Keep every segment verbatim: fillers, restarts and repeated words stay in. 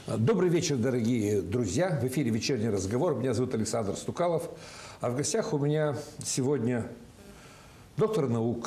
Добрый вечер, дорогие друзья. В эфире «Вечерний разговор». Меня зовут Александр Стукалов. А в гостях у меня сегодня доктор наук,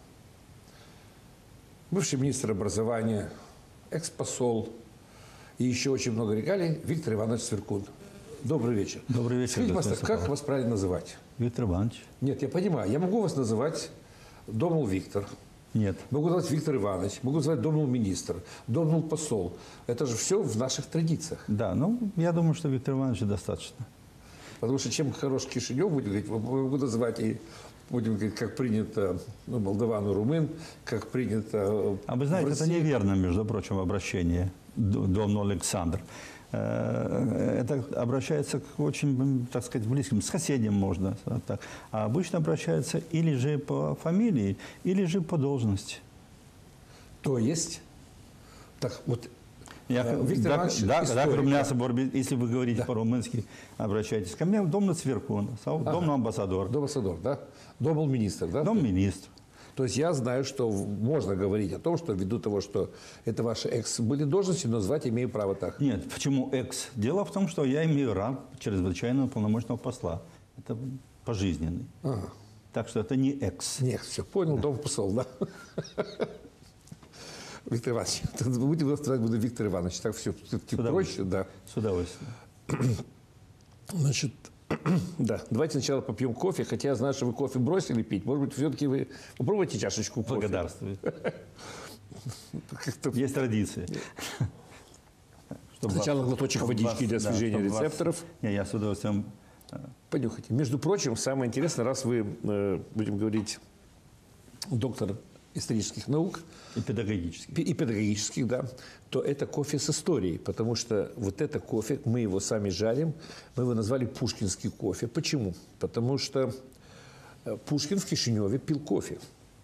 бывший министр образования, экс-посол и еще очень много регалий Виктор Иванович Цвиркун. Добрый вечер. Добрый вечер. Скажите, пожалуйста, как вас правильно называть? Виктор Иванович. Нет, я понимаю. Я могу вас называть Домнул Виктор. Нет. Могу называть Виктор Иванович, могу называть Домнул министр, Домнул посол. Это же все в наших традициях. Да, ну, я думаю, что Виктор Иванович достаточно. Потому что чем хорош Кишинев, будем говорить, могу называть и, будем говорить, как принято, ну, молдаван и румын, как принято. А вы знаете, это неверно, между прочим, обращение Домнул Александр. Это обращается к очень, так сказать, близким, с соседям можно. Так. А обычно обращается или же по фамилии, или же по должности. То есть, так вот, я, Виктор да, Иванович, да, историк, да, если вы говорите да. по-румынски, обращайтесь ко мне, Домнул Цвиркун, ага. Домнул амбассадор. Дом амбассадор, да? Домнул министр, да? Дом министр. То есть я знаю, что можно говорить о том, что ввиду того, что это ваши экс были должности, но звать имею право так. Нет, почему экс? Дело в том, что я имею ранг чрезвычайного полномочного посла. Это пожизненный. Ага. Так что это не экс. Нет, все, понял, да. Дом посол, да. Виктор Иванович, будем называть буду Виктор Иванович, так все проще, да. С удовольствием. Значит, да, давайте сначала попьем кофе, хотя я знаю, что вы кофе бросили пить. Может быть, все-таки вы попробуйте чашечку кофе. Благодарствую. Есть традиции. Сначала глоточек водички для освежения рецепторов. Я с удовольствием. Понюхайте. Между прочим, самое интересное, раз вы, будем говорить, доктор исторических наук. И педагогических. И педагогических, да. То это кофе с историей. Потому что вот это кофе, мы его сами жарим, мы его назвали пушкинский кофе. Почему? Потому что Пушкин в Кишиневе пил кофе.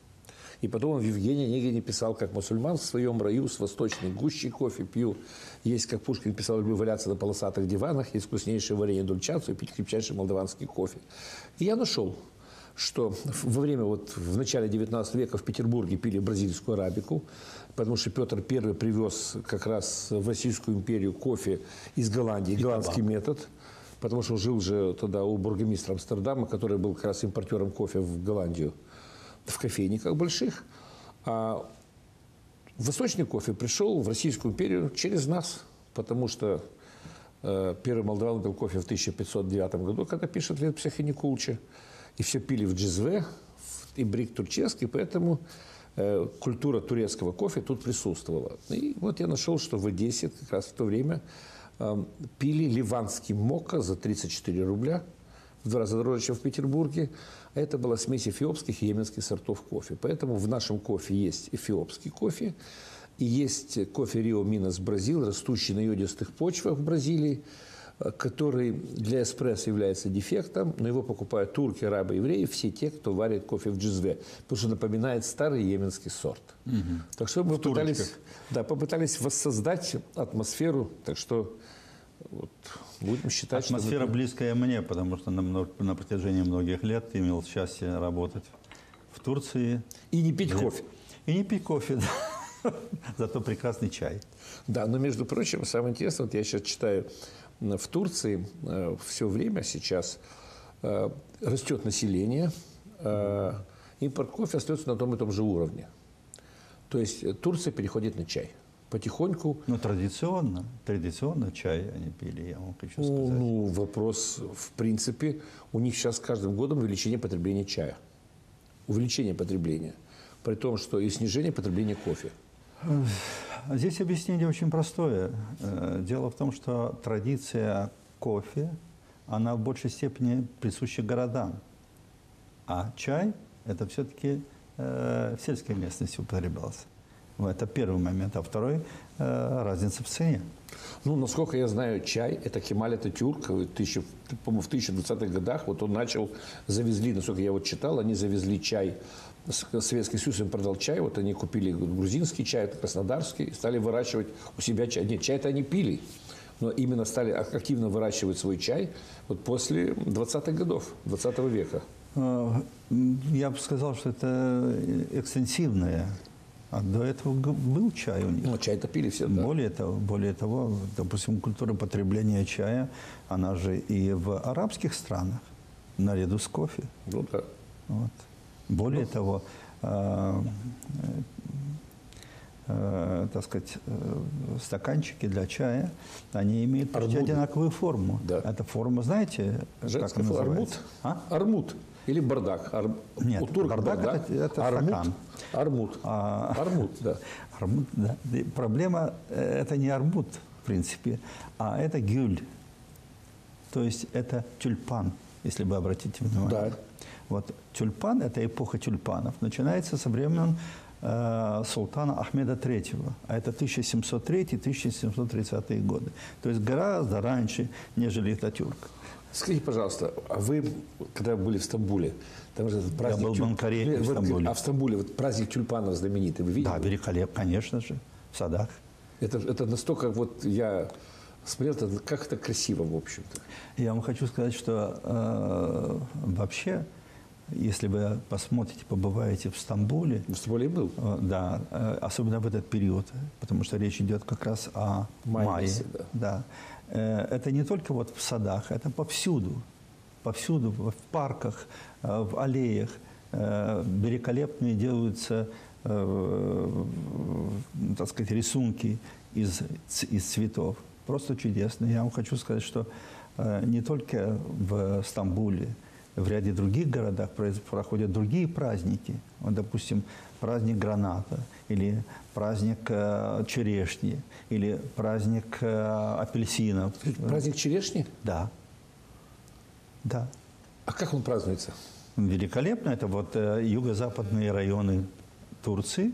И потом он в Евгении Онегине писал, как мусульман в своем раю с восточной гущей кофе пью. Есть, как Пушкин писал, люблю валяться на полосатых диванах, есть вкуснейшее варенье дульчацию, пить крепчайший молдаванский кофе. И я нашел, что во время, вот в начале девятнадцатого века в Петербурге пили бразильскую арабику, потому что Петр Первый привез как раз в Российскую империю кофе из Голландии, и голландский табак. Метод, потому что он жил же тогда у бургомистра Амстердама, который был как раз импортером кофе в Голландию, в кофейниках больших. А восточный кофе пришел в Российскую империю через нас, потому что э, первый молдаван пил кофе в тысяча пятьсот девятом году, когда пишет летопись Хеникулча. И все пили в Джезве, в Ибрик турческий, поэтому э, культура турецкого кофе тут присутствовала. И вот я нашел, что в Одессе как раз в то время э, пили ливанский мокко за тридцать четыре рубля, в два раза дороже, чем в Петербурге. А это была смесь эфиопских и йеменских сортов кофе. Поэтому в нашем кофе есть эфиопский кофе, и есть кофе Рио Минас Бразил, растущий на йодистых почвах в Бразилии, который для эспрессо является дефектом, но его покупают турки, арабы, евреи, все те, кто варит кофе в Джезве, потому что напоминает старый йеменский сорт. Угу. Так что мы попытались, да, попытались воссоздать атмосферу, так что вот, будем считать, атмосфера что... близкая мне, потому что на, на протяжении многих лет имел счастье работать в Турции. И не пить кофе. И не пить кофе, да. Зато прекрасный чай. Да, но, между прочим, самое интересное, вот я сейчас читаю, в Турции э, все время сейчас э, растет население, э, импорт кофе остается на том и том же уровне. То есть Турция переходит на чай. Потихоньку. Ну, традиционно. Традиционно чай они пили, я вам хочу сказать. Ну, вопрос, в принципе, у них сейчас с каждым годом увеличение потребления чая. Увеличение потребления. При том, что и снижение потребления кофе. Здесь объяснение очень простое. Дело в том, что традиция кофе, она в большей степени присуща городам. А чай – это все-таки э, в сельской местности употреблялся. Это первый момент. А второй э, – разница в цене. Ну, насколько я знаю, чай – это Кемаль Ататюрк, по-моему, в тысяча двадцатых годах, вот он начал, завезли, насколько я вот читал, они завезли чай, Советский Союз им продал чай, вот они купили грузинский чай, краснодарский, стали выращивать у себя чай. Нет, чай-то они пили, но именно стали активно выращивать свой чай вот после двадцатых годов, двадцатого века. Я бы сказал, что это экстенсивное А до этого г- был чай у них. Ну, чай-то пили все, да. Более того, более того, допустим, культура потребления чая, она же и в арабских странах, наряду с кофе. Ну, да. Вот. Более Ну. того, э, э, так сказать, э, стаканчики для чая, они имеют почти Армуды. одинаковую форму. Да. Эта форма, знаете, как Женская она форма. Армуд. называется? А? Армуд. Или бардак. Ар... Нет, У турок бардак бардак, это- это армуд. стакан. Армуд. А- Армуд, да. Армуд, да. И проблема э, это не армуд, в принципе, а это гюль. То есть это тюльпан, если вы обратите внимание. Да. Вот тюльпан, это эпоха тюльпанов, начинается со времен э, султана Ахмеда третьего, а это тысяча семьсот третий — тысяча семьсот тридцатые годы. То есть гораздо раньше, нежели Ататюрк. Скажите, пожалуйста, а вы, когда были в Стамбуле, там же этот праздник... был в тюль- Анкаре и в Вот, Стамбуле. А в Стамбуле вот праздник тюльпанов знаменитый, вы видели? Да, великолепно, конечно же, в садах. Это, это настолько, вот я смотрел, это, как это красиво, в общем-то. Я вам хочу сказать, что э, вообще, если вы посмотрите, побываете в Стамбуле, В Стамбуле и был. э, да, э, особенно в этот период, потому что речь идет как раз о Мае мае. месяце, да. Да. Э, это не только вот в садах, это повсюду, повсюду, в парках, э, в аллеях. Э, великолепные делаются, э, так сказать, рисунки из, ц- из цветов. Просто чудесно. Я вам хочу сказать, что э, не только в Стамбуле, в ряде других городах произ- проходят другие праздники. Вот, допустим, праздник граната, или праздник э, черешни, или праздник э, апельсинов. Праздник черешни? Да. Да. А как он празднуется? Великолепно. Это вот э, юго-западные районы Турции,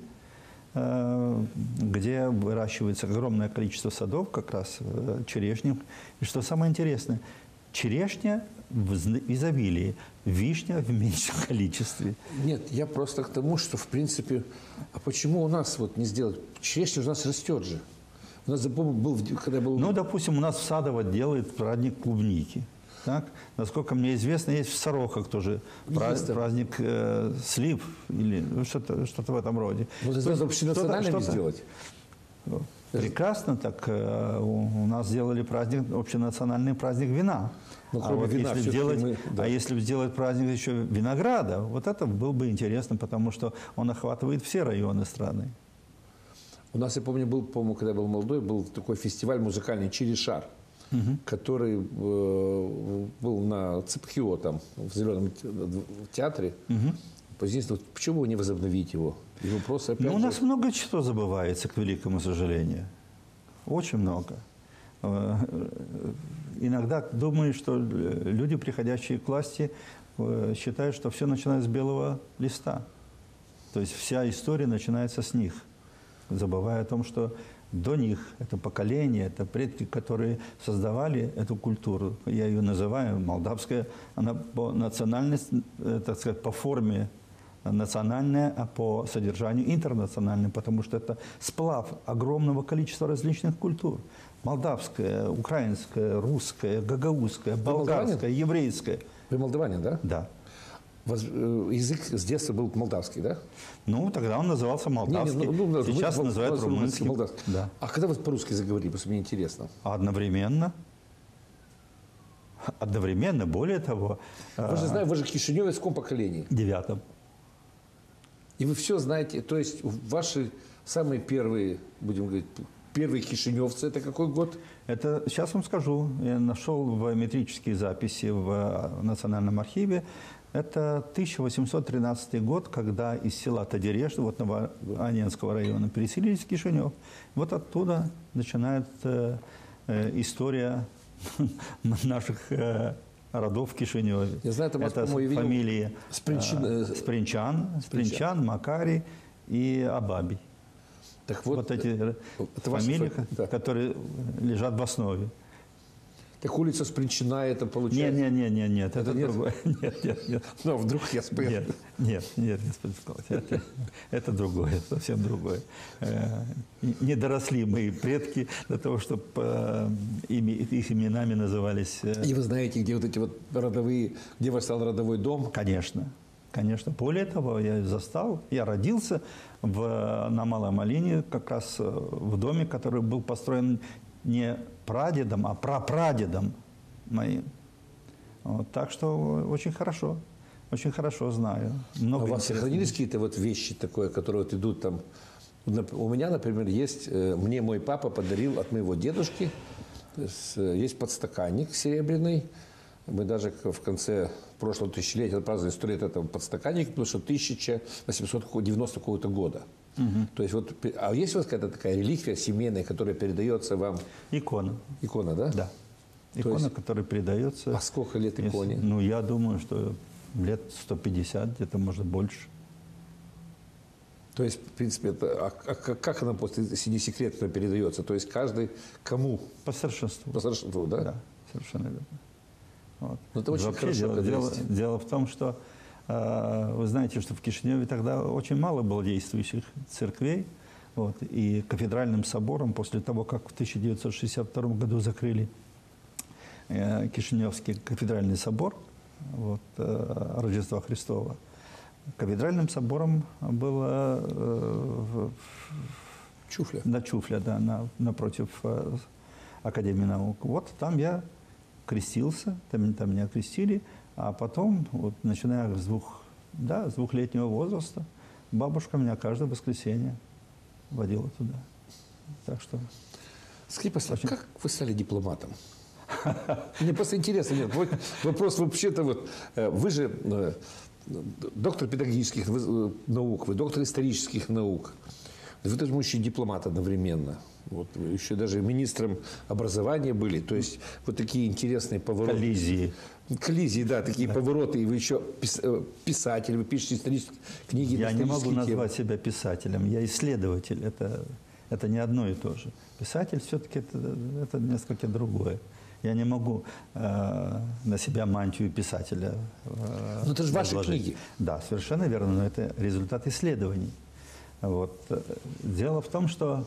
э, где выращивается огромное количество садов, как раз э, черешни. И что самое интересное, черешня в зн- изобилии, вишня в меньшем количестве. Нет, я просто к тому, что, в принципе, а почему у нас вот не сделать? Черешня у нас растет же. У нас, я помню, был, в- когда был... Ну, допустим, у нас в Садово делают праздник клубники. Так? Насколько мне известно, есть в Сорохах тоже пра- Есть там. праздник э, слив или ну, что-то, что-то в этом роде. Ну, То это есть надо общенациональными что-то- что-то- сделать. Прекрасно, так э, у, у нас сделали праздник, общенациональный праздник вина. Ну, а, кроме вот вина, если всё-таки сделать, мы- да. а если сделать праздник еще винограда, вот это было бы интересно, потому что он охватывает все районы страны. У нас, я помню, был, по-моему, когда я был молодой, был такой фестиваль музыкальный «Чиришар», который э, был на Цепхио, там, в Зеленом те- в театре. Позднее, вот почему не возобновить его? Его просто опять Ну, у же- нас много чего забывается, к великому сожалению. Очень много. Э, Иногда думаю, что люди, приходящие к власти, э, считают, что все начинается с белого листа. То есть вся история начинается с них, забывая о том, что до них это поколение, это предки, которые создавали эту культуру. Я ее называю молдавская, она по национальности, э, так сказать, по форме национальная, а по содержанию интернациональная, потому что это сплав огромного количества различных культур. Молдавская, украинская, русская, гагаузская, болгарская, еврейская. Вы молдаванин, да? Да. Воз- э, Язык с детства был молдавский, да? Ну, тогда он назывался молдавский. Не, не, ну, ну, Сейчас мы- называют у нас румынским. молдавский. Да. А когда вы по-русски заговорили, просто мне интересно. Одновременно. Одновременно, более того, Вы же знаете, вы же кишиневец в каком поколении? девятом. И вы все знаете, то есть ваши самые первые, будем говорить, первые кишиневцы, это какой год? Это, сейчас вам скажу, я нашел в метрические записи в Национальном архиве. Это тысяча восемьсот тринадцатый год, когда из села Тадиреш, вот Новоанненского района, переселились в Кишинев. Вот оттуда начинает э, э, история наших э, родов в Кишиневе. Я знаю, там, это по-моему, я видел фамилии Спринчин- э, э, Спринчан, Спринчан, Макарий и Абаби. Так вот, Вот, эти э, это ваши фамилии, фа- да. которые лежат в основе. Так улица Спринчина, это получается... Нет, нет, нет, нет, нет, это нет? другое. Нет, нет, нет. Ну, вдруг я спою. Нет, нет, нет, господин Николаевич, это, это другое, совсем другое. Э, Не доросли мои предки до того, чтобы э, ими, их именами назывались. э, И вы знаете, где вот эти вот родовые, где восстал родовой дом? Конечно, Конечно. Более того, я застал, я родился в, на Малой Малине, как раз в доме, который был построен не прадедом, а прапрадедом моим. Вот, так что очень хорошо, очень хорошо знаю. Много а у вас сохранились какие-то вот вещи такое, которые вот идут там? У меня, например, есть, мне мой папа подарил от моего дедушки, есть подстаканник серебряный. Мы даже в конце прошлого тысячелетия праздновали сто лет этого подстаканника, потому что тысяча восемьсот девяностого какого-то года. Угу. То есть вот, а есть у вас какая-то такая реликвия семейная, которая передается вам? Икона. Икона, да? Да. Икона, есть, которая передается. А сколько лет иконе? Если, ну, я думаю, что лет сто пятьдесят, где-то, может, больше. То есть, в принципе, это, а, а как она после, если не секретно передается? То есть каждый кому? По старшинству. По старшинству, да? Да, совершенно верно. Вот. Ну, это очень Вообще, хорошо. Дело, дело, дело в том, что э, вы знаете, что в Кишиневе тогда очень мало было действующих церквей. Вот, и кафедральным собором, после того, как в тысяча девятьсот шестьдесят втором году закрыли э, Кишиневский кафедральный собор, вот, э, Рождества Христова, кафедральным собором было э, Чуфля. На Чуфля, да, на, напротив э, Академии наук. Вот там я крестился, там, там меня крестили, а потом, вот, начиная с, двух, да, с двухлетнего возраста, бабушка меня каждое воскресенье водила туда. Так что... Скажите, пожалуйста, очень... как вы стали дипломатом? Мне просто интересно, нет, вопрос вообще-то вот, вы же доктор педагогических наук, вы доктор исторических наук, вы тоже еще дипломат одновременно. Вот, еще даже министром образования были. То есть вот такие интересные повороты. Коллизии. Коллизии, да, такие да. повороты. И вы еще писатель, вы пишете исторические книги. Я не могу назвать себя писателем. Я исследователь. Это, это не одно и то же. Писатель все-таки это, это несколько другое. Я не могу э, на себя мантию писателя э, но это же ваши книги. Да, совершенно верно. Но это результат исследований. Вот. Дело в том, что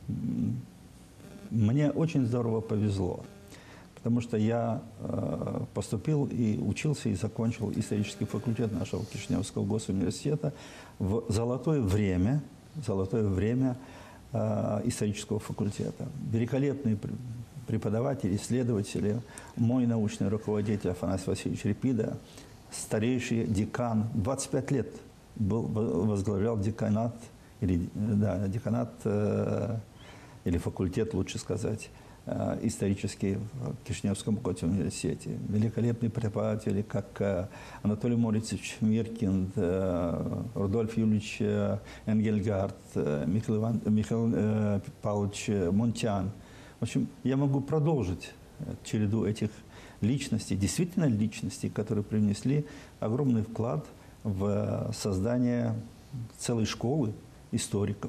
мне очень здорово повезло, потому что я э, поступил и учился, и закончил исторический факультет нашего Кишиневского госуниверситета в золотое время, золотое время э, исторического факультета. Великолепные преподаватели, исследователи, мой научный руководитель Афанасий Васильевич Репида, старейший декан, двадцать пять лет был, возглавлял деканат, или, да, деканат, э, или факультет, лучше сказать, э, исторический в Кишиневском госуниверситете. Великолепные преподаватели, как э, Анатолий Морицевич Миркин, э, Рудольф Юрьевич э, Энгельгард, э, Михаил, Иван, Михаил э, Павлович Мунтян. В общем, я могу продолжить череду этих личностей, действительно личностей, которые принесли огромный вклад в создание целой школы историков.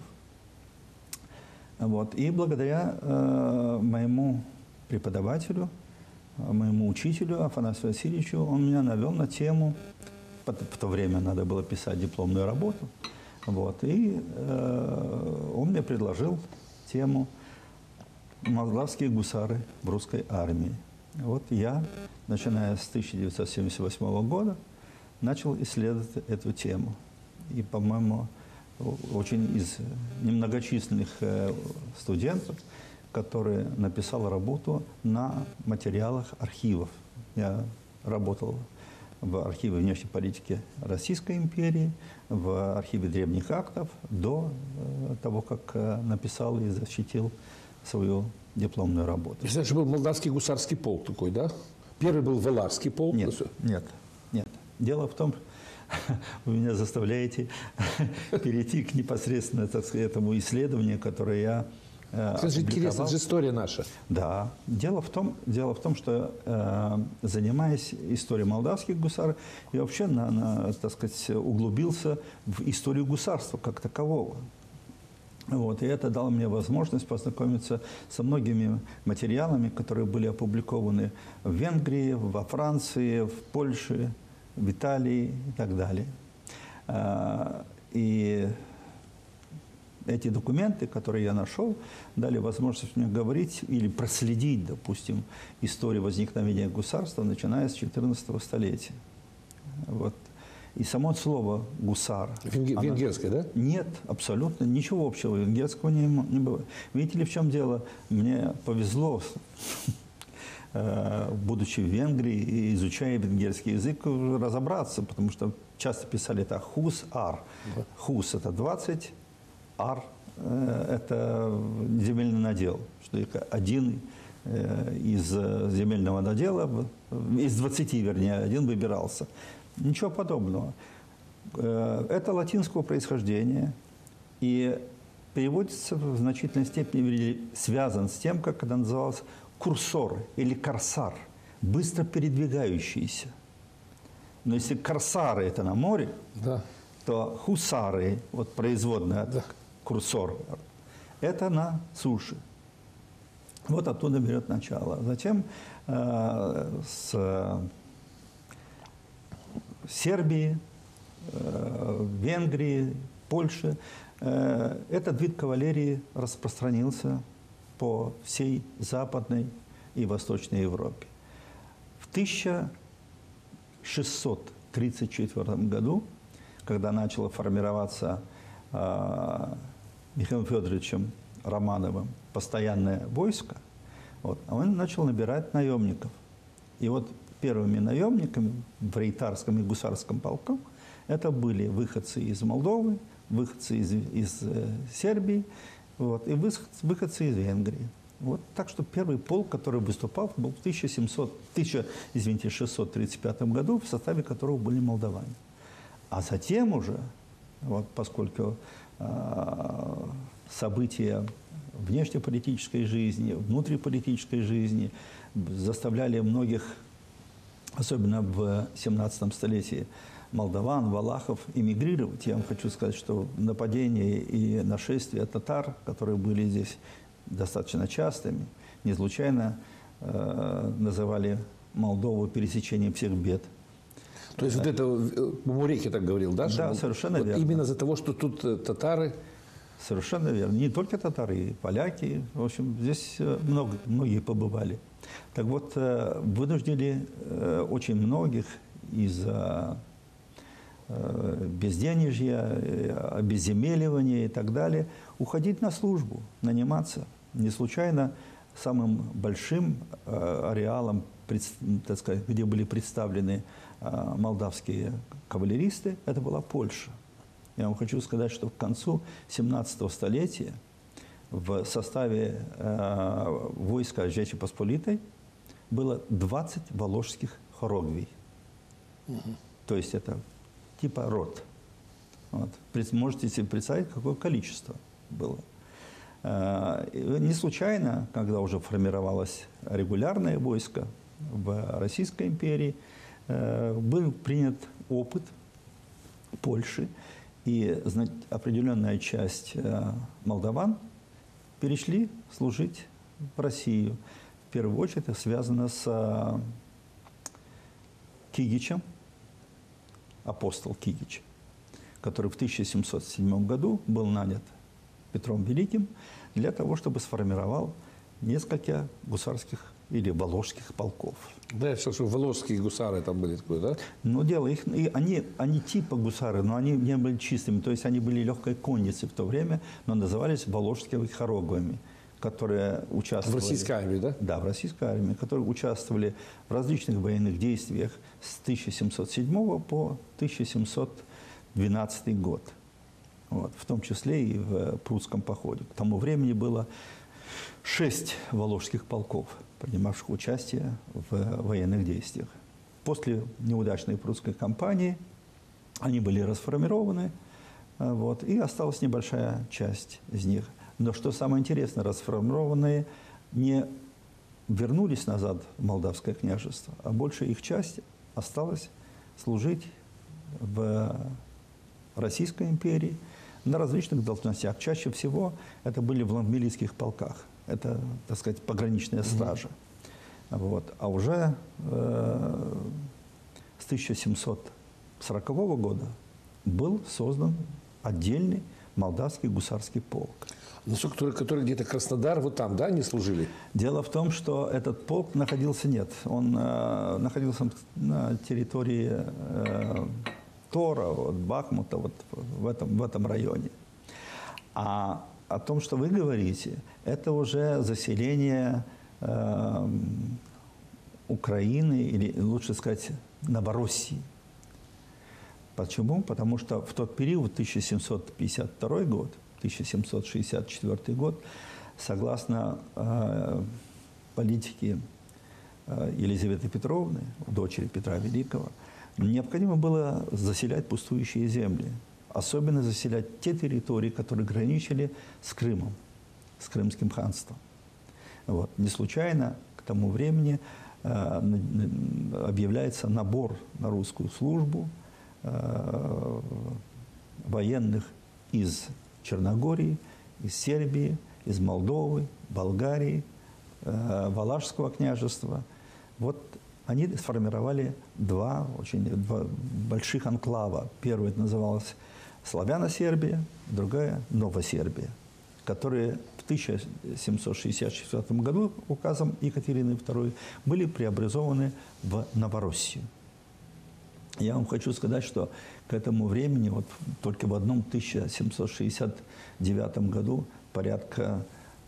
Вот. И благодаря э, моему преподавателю, моему учителю Афанасию Васильевичу, он меня навел на тему, в, в то время надо было писать дипломную работу, вот, и э, он мне предложил тему «Молдавские гусары в русской армии». Вот я, начиная с тысяча девятьсот семьдесят восьмого года, начал исследовать эту тему. И, по-моему, очень из немногочисленных студентов, который написал работу на материалах архивов. Я работал в архиве внешней политики Российской империи, в архиве древних актов до того, как написал и защитил свою дипломную работу. Значит, был Молдавский гусарский полк такой, да? Первый был Валарский полк. Нет, нет, нет. Дело в том, вы меня заставляете перейти к непосредственно, так сказать, этому исследованию, которое я э, это же интересно, это же история наша. Да. Дело в том, дело в том что, э, занимаясь историей молдавских гусар, я вообще, на, на, так сказать, углубился в историю гусарства как такового. Вот, и это дало мне возможность познакомиться со многими материалами, которые были опубликованы в Венгрии, во Франции, в Польше, в Италии и так далее. И эти документы, которые я нашел, дали возможность мне говорить или проследить, допустим, историю возникновения гусарства, начиная с четырнадцатого столетия. Вот. И само слово «гусар». Венге, оно... Венгерское, да? Нет, абсолютно ничего общего венгерского не, не было. Видите ли, в чем дело? Мне повезло, будучи в Венгрии и изучая венгерский язык, разобраться, потому что часто писали так «хус ар». «Хус» – это двадцать, «ар» – это земельный надел, что один из земельного надела, из двадцати, вернее, один выбирался. Ничего подобного. Это латинского происхождения и переводится в значительной степени, связан с тем, как это называлось, курсор или корсар, быстро передвигающийся. Но если корсары – это на море, да, то хусары, вот производная от да. курсор, это на суше. Вот оттуда берет начало. Затем э, с Сербии, э, Венгрии, Польши э, этот вид кавалерии распространился по всей Западной и Восточной Европе. В тысяча шестьсот тридцать четвёртом году, когда начало формироваться э, Михаилом Федоровичем Романовым постоянное войско, вот, он начал набирать наемников. И вот первыми наемниками в рейтарском и гусарском полках это были выходцы из Молдовы, выходцы из, из э, Сербии, вот, и выходцы из Венгрии. Вот, так что первый полк, который выступал, был в тысяча шестьсот тридцать пятом году, в составе которого были молдаване. А затем уже, вот, поскольку э, события внешнеполитической жизни, внутриполитической жизни заставляли многих, особенно в семнадцатом столетии, молдаван, валахов эмигрировать. Я вам хочу сказать, что нападения и нашествия татар, которые были здесь достаточно частыми, не случайно э, называли Молдову пересечением всех бед. То есть, вот это Мамуреки так говорил, да? Да, совершенно вот верно. Именно из-за того, что тут татары... Совершенно верно. Не только татары, и поляки. В общем, здесь много, многие побывали. Так вот, вынуждили очень многих из-за безденежья, обезземеливания и так далее уходить на службу, наниматься. Не случайно самым большим ареалом, так сказать, где были представлены молдавские кавалеристы, это была Польша. Я вам хочу сказать, что к концу семнадцатого столетия в составе э, войска Жечи Посполитой было двадцать воложских хоругвий. Угу. То есть это типа рот. Вот. Можете себе представить, какое количество было. Э, не случайно, когда уже формировалось регулярное войско в Российской империи, э, был принят опыт Польши. И определенная часть э, молдаван перешли служить в Россию. В первую очередь это связано с э, Кигичем, апостол Кигич, который в тысяча семьсот седьмом году был нанят Петром Великим для того, чтобы сформировал несколько гусарских или воложских полков. Да, я слышал, воложские гусары там были такое, да? Но дело их, и они, они типа гусары, но они не были чистыми, то есть они были легкой конницей в то время, но назывались воложскими хоругвями, которые участвовали... В российской армии, да? Да, в российской армии, которые участвовали в различных военных действиях с тысяча семьсот седьмого по тысяча семьсот двенадцатый год. Вот, в том числе и в Прудском походе. К тому времени было шесть воложских полков, принимавших участие в военных действиях. После неудачной прусской кампании они были расформированы, вот, и осталась небольшая часть из них. Но что самое интересное, расформированные не вернулись назад в Молдавское княжество, а большая их часть осталась служить в Российской империи на различных должностях. Чаще всего это были в ландмилийских полках. Это, так сказать, пограничная стража. Mm-hmm. Вот. А уже э, с тысяча семьсот сорокового года был создан отдельный молдавский гусарский полк. Ну, который, который где-то Краснодар, вот там, да, они служили? Дело в том, что этот полк находился, нет, он э, находился на территории э, Тора, от Бахмута, вот в этом, в этом районе. А о том, что вы говорите, это уже заселение э, Украины, или лучше сказать, Новороссии. Почему? Потому что в тот период, тысяча семьсот пятьдесят второй год, тысяча семьсот шестьдесят четвёртый год, согласно э, политике э, Елизаветы Петровны, дочери Петра Великого, необходимо было заселять пустующие земли. Особенно заселять те территории, которые граничили с Крымом, с Крымским ханством. Вот. Не случайно к тому времени э, объявляется набор на русскую службу э, военных из Черногории, из Сербии, из Молдовы, Болгарии, э, Валашского княжества. Вот они сформировали два очень два больших анклава. Первый это называлось Славяно-Сербия, другая Новосербия, которые в тысяча семьсот шестьдесят четвёртом году указом Екатерины второй были преобразованы в Новороссию. Я вам хочу сказать, что к этому времени, вот только в одном тысяча семьсот шестьдесят девятом году порядка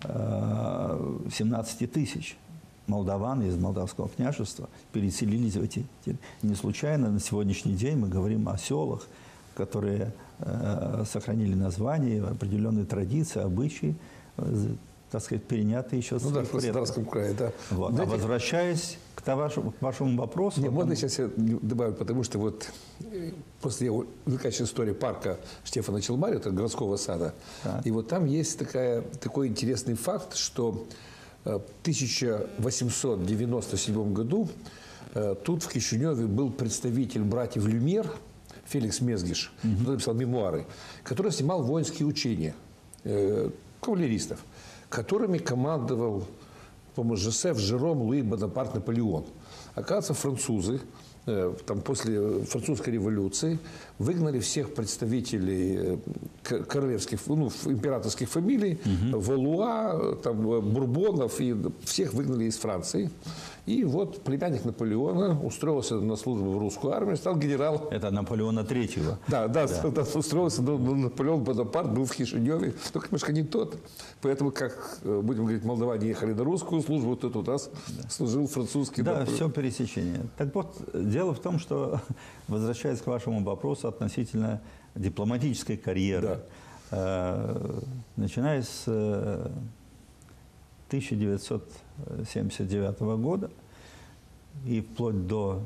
э, семнадцати тысяч молдаван из Молдавского княжества переселились в эти... Не случайно на сегодняшний день мы говорим о селах, которые э, сохранили название, определенные традиции, обычаи, э, так сказать, перенятые еще с ну, да, в Краснодарском крае, да. Вот. Знаете, а возвращаясь к вашему, к вашему вопросу... Не, вот можно там... сейчас я добавлю, потому что вот после увлекательной истории парка Штефана Челмари, это городского сада, так. И вот там есть такая, такой интересный факт, что в тысяча восемьсот девяносто седьмом году э, тут в Кишиневе был представитель братьев Люмьер, Феликс Мезгиш, mm-hmm. который написал мемуары, который снимал воинские учения э, кавалеристов, которыми командовал, по-моему, Жозеф Жером Луи Бонапарт Наполеон. Оказывается, французы э, там, после французской революции выгнали всех представителей э, королевских, ну, императорских фамилий, угу. Валуа, там, Бурбонов, и всех выгнали из Франции. И вот племянник Наполеона устроился на службу в русскую армию, стал генералом. Это Наполеона Третьего. Да, да, да. устроился, но Наполеон Бонапарт был в Кишиневе, только немножко не тот. Поэтому, как, будем говорить, молдаване ехали на русскую службу, тот у нас да. служил французский. Да, Наполеон. Все пересечение. Так вот, дело в том, что, возвращаясь к вашему вопросу относительно дипломатической карьеры, да. начиная с тысяча девятьсот семьдесят девятого года и вплоть до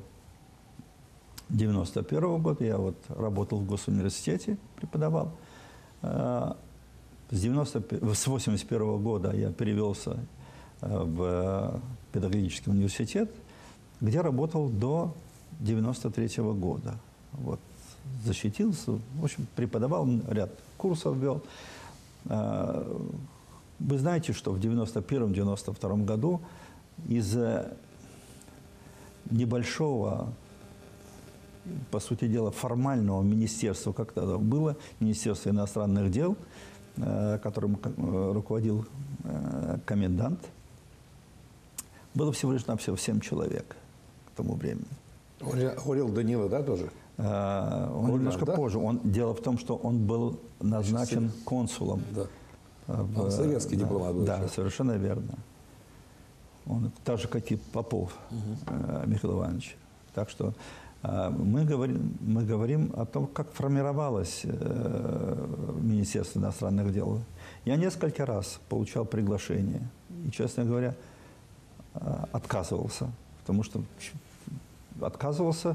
девяносто первого года я вот работал в госуниверситете, преподавал. С, девяносто, с восемьдесят первого года я перевелся в педагогический университет, где работал до девяносто третьего года. Вот. Защитился, в общем, преподавал, ряд курсов вел. Вы знаете, что в девяносто первом — девяносто втором году из-за небольшого, по сути дела, формального министерства, как тогда было, Министерство иностранных дел, которым руководил комендант, было всего лишь навсего семь человек к тому времени. Орел Данила, да, тоже? А, он Орел, немножко да? позже. Он, дело в том, что он был назначен консулом. Да. В, он советский да, дипломат был. Да, совершенно верно. Он так же, как и Попов, угу. Михаил Иванович. Так что мы говорим, мы говорим о том, как формировалось Министерство иностранных дел. Я несколько раз получал приглашение и, честно говоря, отказывался. Потому что отказывался,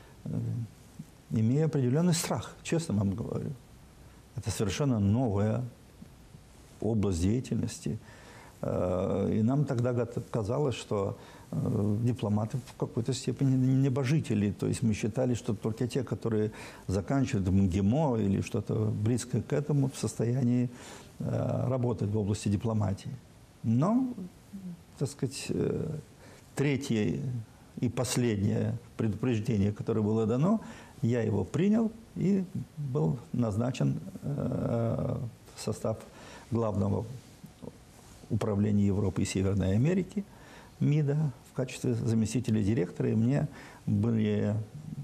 имея определенный страх, честно вам говорю. Это совершенно новая область деятельности. И нам тогда казалось, что дипломаты в какой-то степени небожители. То есть мы считали, что только те, которые заканчивают МГИМО или что-то близкое к этому, в состоянии работать в области дипломатии. Но, так сказать, третье и последнее предупреждение, которое было дано, я его принял и был назначен в состав Главного управления Европы и Северной Америки МИДа в качестве заместителя директора. И мне были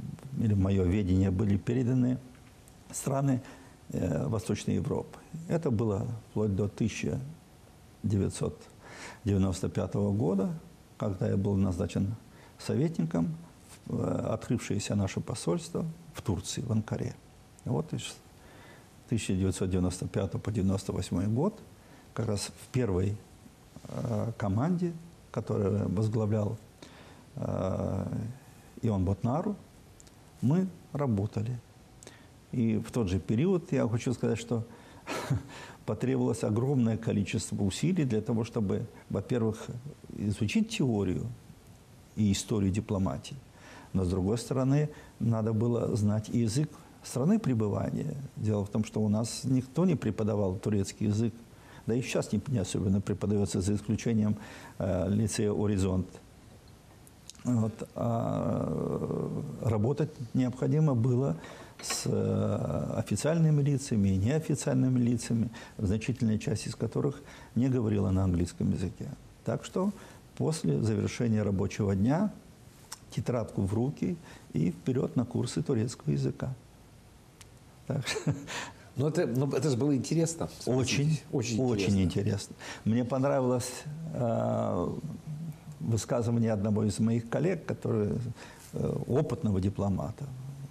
или в мое ведение были переданы страны э, Восточной Европы. Это было вплоть до тысяча девятьсот девяносто пятого года, когда я был назначен советником в э, открывшееся наше посольство в Турции, в Анкаре. Вот из тысяча девятьсот девяносто пятого по девяносто восьмой год, как раз в первой э, команде, которую возглавлял э, Ион Ботнару, мы работали. И в тот же период я хочу сказать, что потребовалось огромное количество усилий для того, чтобы, во-первых, изучить теорию и историю дипломатии, но, с другой стороны, надо было знать и язык страны пребывания. Дело в том, что у нас никто не преподавал турецкий язык, да и сейчас не, не особенно преподается, за исключением э, лицея «Оризонт». Вот. А работать необходимо было с официальными лицами и неофициальными лицами, значительная часть из которых не говорила на английском языке. Так что после завершения рабочего дня тетрадку в руки и вперед на курсы турецкого языка. Так что... Но это, но это же было интересно. Очень, очень, очень интересно. интересно. Мне понравилось э, высказывание одного из моих коллег, который, э, опытного дипломата,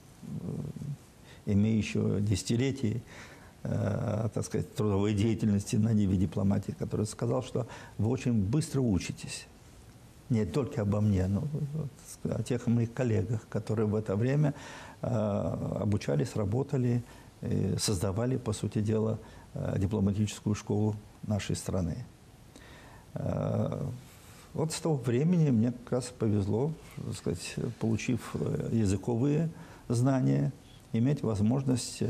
имеющего десятилетий, э, так сказать, трудовой деятельности на ниве дипломатии, который сказал, что вы очень быстро учитесь. Не только обо мне, но вот, о тех моих коллегах, которые в это время э, обучались, работали, и создавали, по сути дела, э, дипломатическую школу нашей страны. Э, вот с того времени мне как раз повезло, так сказать, получив языковые знания, иметь возможность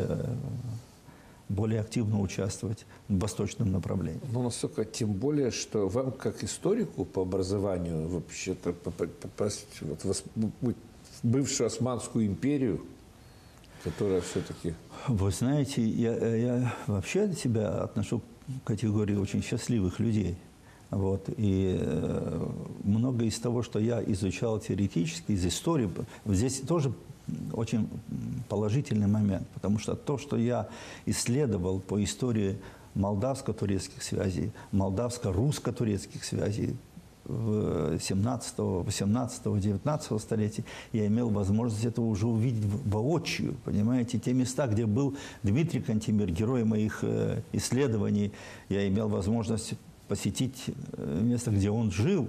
более активно участвовать в восточном направлении. Ну, настолько, тем более, что вам, как историку по образованию, вообще-то, простите, вот, бывшую Османскую империю, которая все-таки... Вы знаете, я, я вообще себя отношу к категории очень счастливых людей. Вот. И э, многое из того, что я изучал теоретически, из истории, здесь тоже очень положительный момент, потому что то, что я исследовал по истории молдавско-турецких связей, молдавско-русско-турецких связей в семнадцатом, восемнадцатом, девятнадцатом столетии, я имел возможность это уже увидеть воочию, понимаете, те места, где был Дмитрий Кантемир, герой моих исследований, я имел возможность посетить место, где он жил.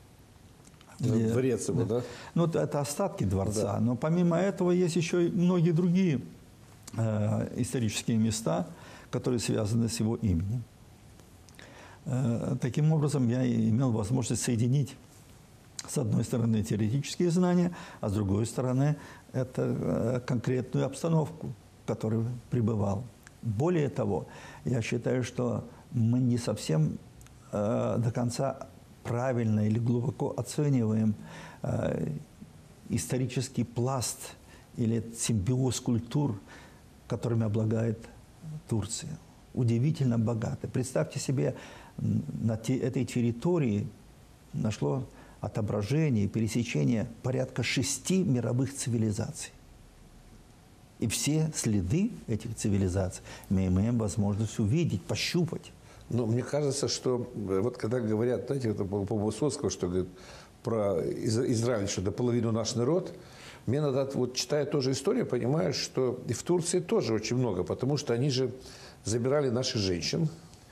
Где, дворец его, да? Ну, это остатки дворца. Да. Но помимо этого есть еще и многие другие э, исторические места, которые связаны с его именем. Э, таким образом, я имел возможность соединить, с одной стороны, теоретические знания, а с другой стороны, это э, конкретную обстановку, в которой пребывал. Более того, я считаю, что мы не совсем э, до конца правильно или глубоко оцениваем э, исторический пласт или симбиоз культур, которыми обладает Турция. Удивительно богато. Представьте себе, на те, этой территории нашло отображение, пересечение порядка шести мировых цивилизаций. И все следы этих цивилизаций мы имеем возможность увидеть, пощупать. Но мне кажется, что вот когда говорят, знаете, это по Высоцкому, что говорит про Израиль, что до половины наш народ, мне надо, вот читая тоже историю, понимаешь, что и в Турции тоже очень много, потому что они же забирали наших женщин,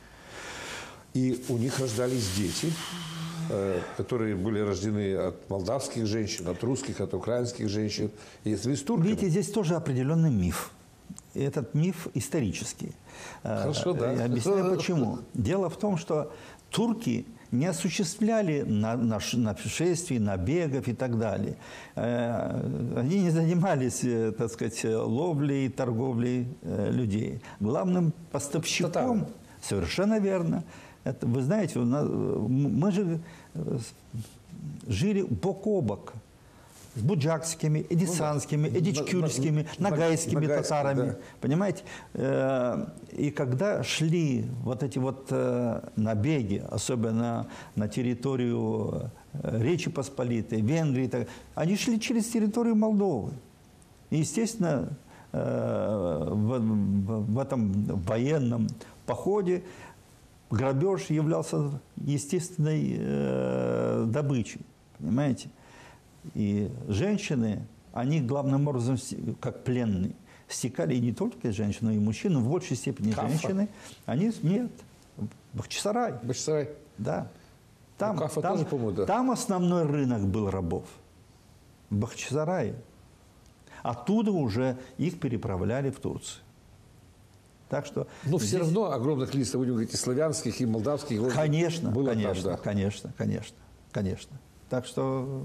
и у них рождались дети, которые были рождены от молдавских женщин, от русских, от украинских женщин, и с турками. Видите, здесь тоже определенный миф. И этот миф исторический. Хорошо, да. Я объясняю, почему. Дело в том, что турки не осуществляли нашествий, набегов и так далее. Они не занимались, так сказать, ловлей, торговлей людей. Главным поставщиком... Татары. Совершенно верно. Это, вы знаете, у нас, мы же жили бок о бок с буджакскими, эдисанскими, ну, да. эдичкюрскими, нагайскими татарами. Да. Понимаете? И когда шли вот эти вот набеги, особенно на территорию Речи Посполитой, Венгрии, они шли через территорию Молдовы. И, естественно, в, в этом военном походе грабеж являлся естественной э, добычей, понимаете? И женщины, они главным образом, как пленные, стекали и не только женщины, но и мужчины, в большей степени Кафа. женщины. Они, нет, Бахчисарай. Бахчисарай. Да. Там, Ну, Кафа там, тоже, по-моему, да. там основной рынок был рабов. В Бахчисарае. Оттуда уже их переправляли в Турцию. Так что Но все здесь... равно огромное количество, будем говорить, и славянских, и молдавских. Вот Конечно, было конечно, там, да. конечно, конечно, конечно. Так что,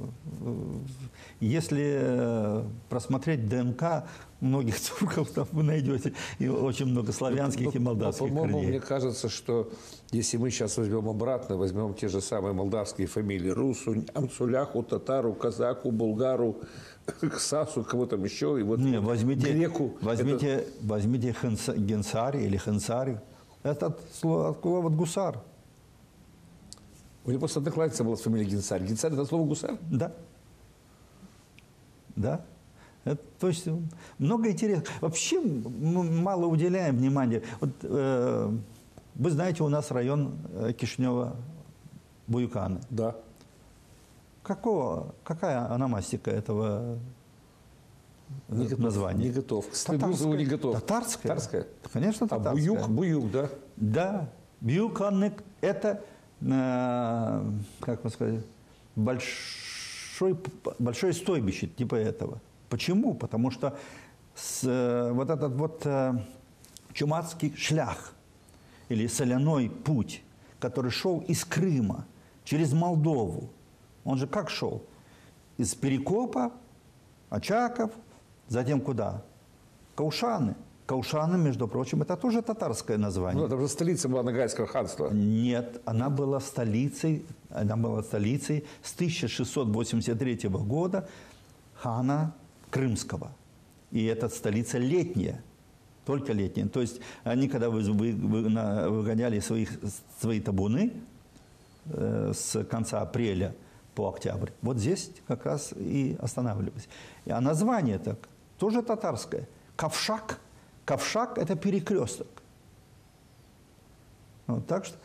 если просмотреть ДНК многих турков, там вы найдете и очень много славянских но, и молдавских По-моему, корней. мне кажется, что если мы сейчас возьмем обратно, возьмем те же самые молдавские фамилии, Русу, Амсуляху, Татару, Казаку, Булгару, Ксасу, кого там еще, и вот Не, возьмите, Греку. возьмите, Это... возьмите хенса, Генсари или Хенсари. Это от слова, от слова гусар. У него просто одноклассница была фамилия Генсарь. Генсарь – это слово гусар? Да. Да. Это, то есть много интересного. Вообще мы мало уделяем внимания. Вот, э, вы знаете, у нас район э, Кишинева-Буюканы. Да. Какого, какая ономастика этого э, Не готов, названия? не готов. К стыду не готов. Татарская. Татарская? Конечно, А татарская. Буюк, Буюк, да? Да. Буюканнык – это, э, как вы сказали, большой, большое стойбище типа этого. Почему? Потому что с, э, вот этот вот э, чумацкий шлях или соляной путь, который шел из Крыма через Молдову, он же как шел? Из Перекопа, Очаков, затем куда? Каушаны. Каушаны, между прочим, это тоже татарское название. Ну, это же столица была Ногайского ханства. Нет, она была столицей, она была столицей с тысяча шестьсот восемьдесят третьего года хана Крымского. И эта столица летняя, только летняя. То есть они, когда вы, вы, вы, на, выгоняли своих, свои табуны э, с конца апреля по октябрь, вот здесь как раз и останавливались. А название так тоже татарское. Ковшак. Ковшак – это перекресток. Вот, так что,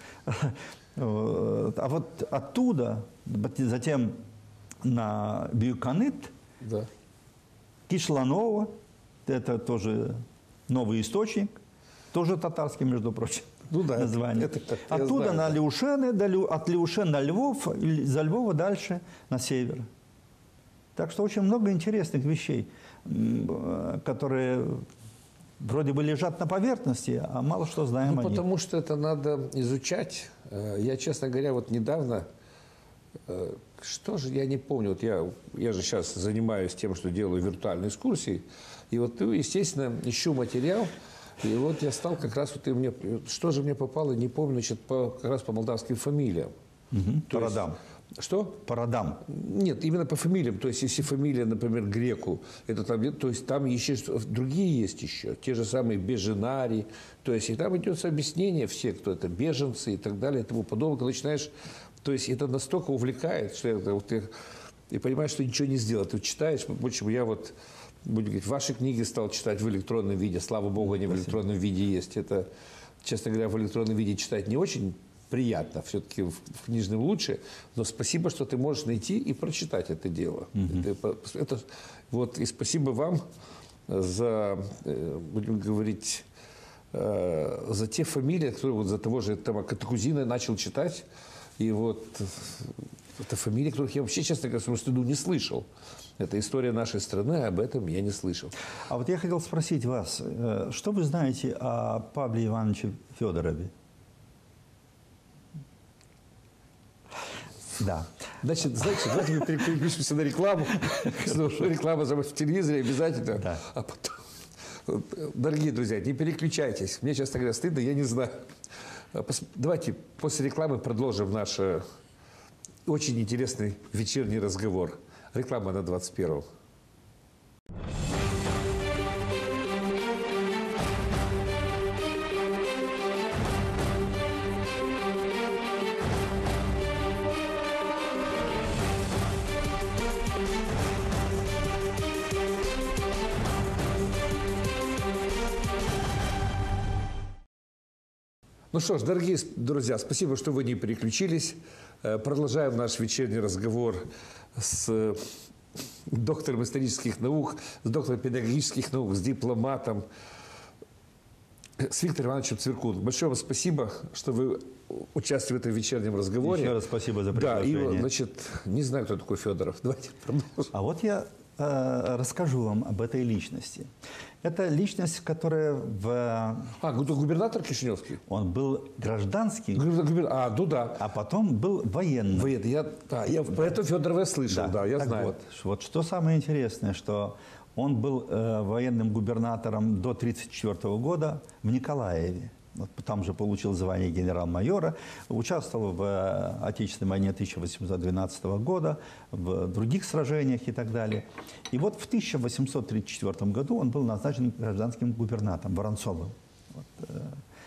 а вот оттуда, затем на Буюканит, Да. Кишланово, это тоже новый источник, тоже татарский, между прочим, Ну да, название. это- это я Оттуда знаю, на да. Леушены, до Лю- от Леушен на Львов, и за Львова дальше на север. Так что очень много интересных вещей, м, которые вроде бы лежат на поверхности, а мало что знаем Ну, о них. потому что это надо изучать. Э, Я, честно говоря, вот недавно, э, что же, я не помню, вот я, я же сейчас занимаюсь тем, что делаю виртуальные экскурсии, и вот, ну, естественно, ищу материал, и вот я стал как раз, вот и мне, что же мне попало, не помню, значит, по, как раз по молдавским фамилиям. Мгм. То По есть- родам. Что? По родам. Нет, именно по фамилиям. То есть, если фамилия, например, Греку, это там, то есть там еще что- другие есть еще, те же самые Беженари. То есть, и там идет объяснение все, кто это, беженцы и так далее, и тому подобное. Ты начинаешь, то есть, это настолько увлекает, что это, вот ты, и понимаешь, что ничего не сделать. Ты читаешь, почему я вот, будем говорить, ваши книги стал читать в электронном виде. Слава Богу, они в электронном виде есть. Это, честно говоря, в электронном виде читать не очень приятно, все-таки в, в книжном лучше, но спасибо, что ты можешь найти и прочитать это дело. Это, это, вот, и спасибо вам за, э, будем говорить, э, за те фамилии, которые вот за того же там, Катакузина начал читать, и вот э, это фамилии, которых я вообще, честно говоря, в своем стыду не слышал. Это история нашей страны, а об этом я не слышал. А вот я хотел спросить вас, э, что вы знаете о Павле Ивановиче Федорове? Да. Значит, знаете, давайте мы переключимся на рекламу. Реклама в телевизоре обязательно. Да. А потом, дорогие друзья, не переключайтесь. Мне, честно говоря, стыдно, я не знаю. Давайте после рекламы продолжим наш очень интересный вечерний разговор. Реклама на двадцать первом. Ну что ж, дорогие друзья, спасибо, что вы не переключились. Продолжаем наш вечерний разговор с доктором исторических наук, с доктором педагогических наук, с дипломатом, с Виктором Ивановичем Цвиркуновым. Большое вам спасибо, что вы участвуете в этом вечернем разговоре. Еще раз спасибо за приглашение. Да, и, значит, не знаю, кто такой Федоров. Давайте продолжим. А вот я э, расскажу вам об этой личности. Это личность, которая в... А, губернатор Кишиневский? Он был гражданский, а, ну да. А потом был военный. Военный. Я, да, я про это Федорова я слышал, да, да я так знаю. Вот, вот что самое интересное, что он был э, военным губернатором до тысяча девятьсот тридцать четвёртого года в Николаеве. Вот, там же получил звание генерал-майора, участвовал в э, Отечественной войне тысяча восемьсот двенадцатого года, в других сражениях и так далее. И вот в тысяча восемьсот тридцать четвёртом году он был назначен гражданским губернатором Воронцовым. Вот, э,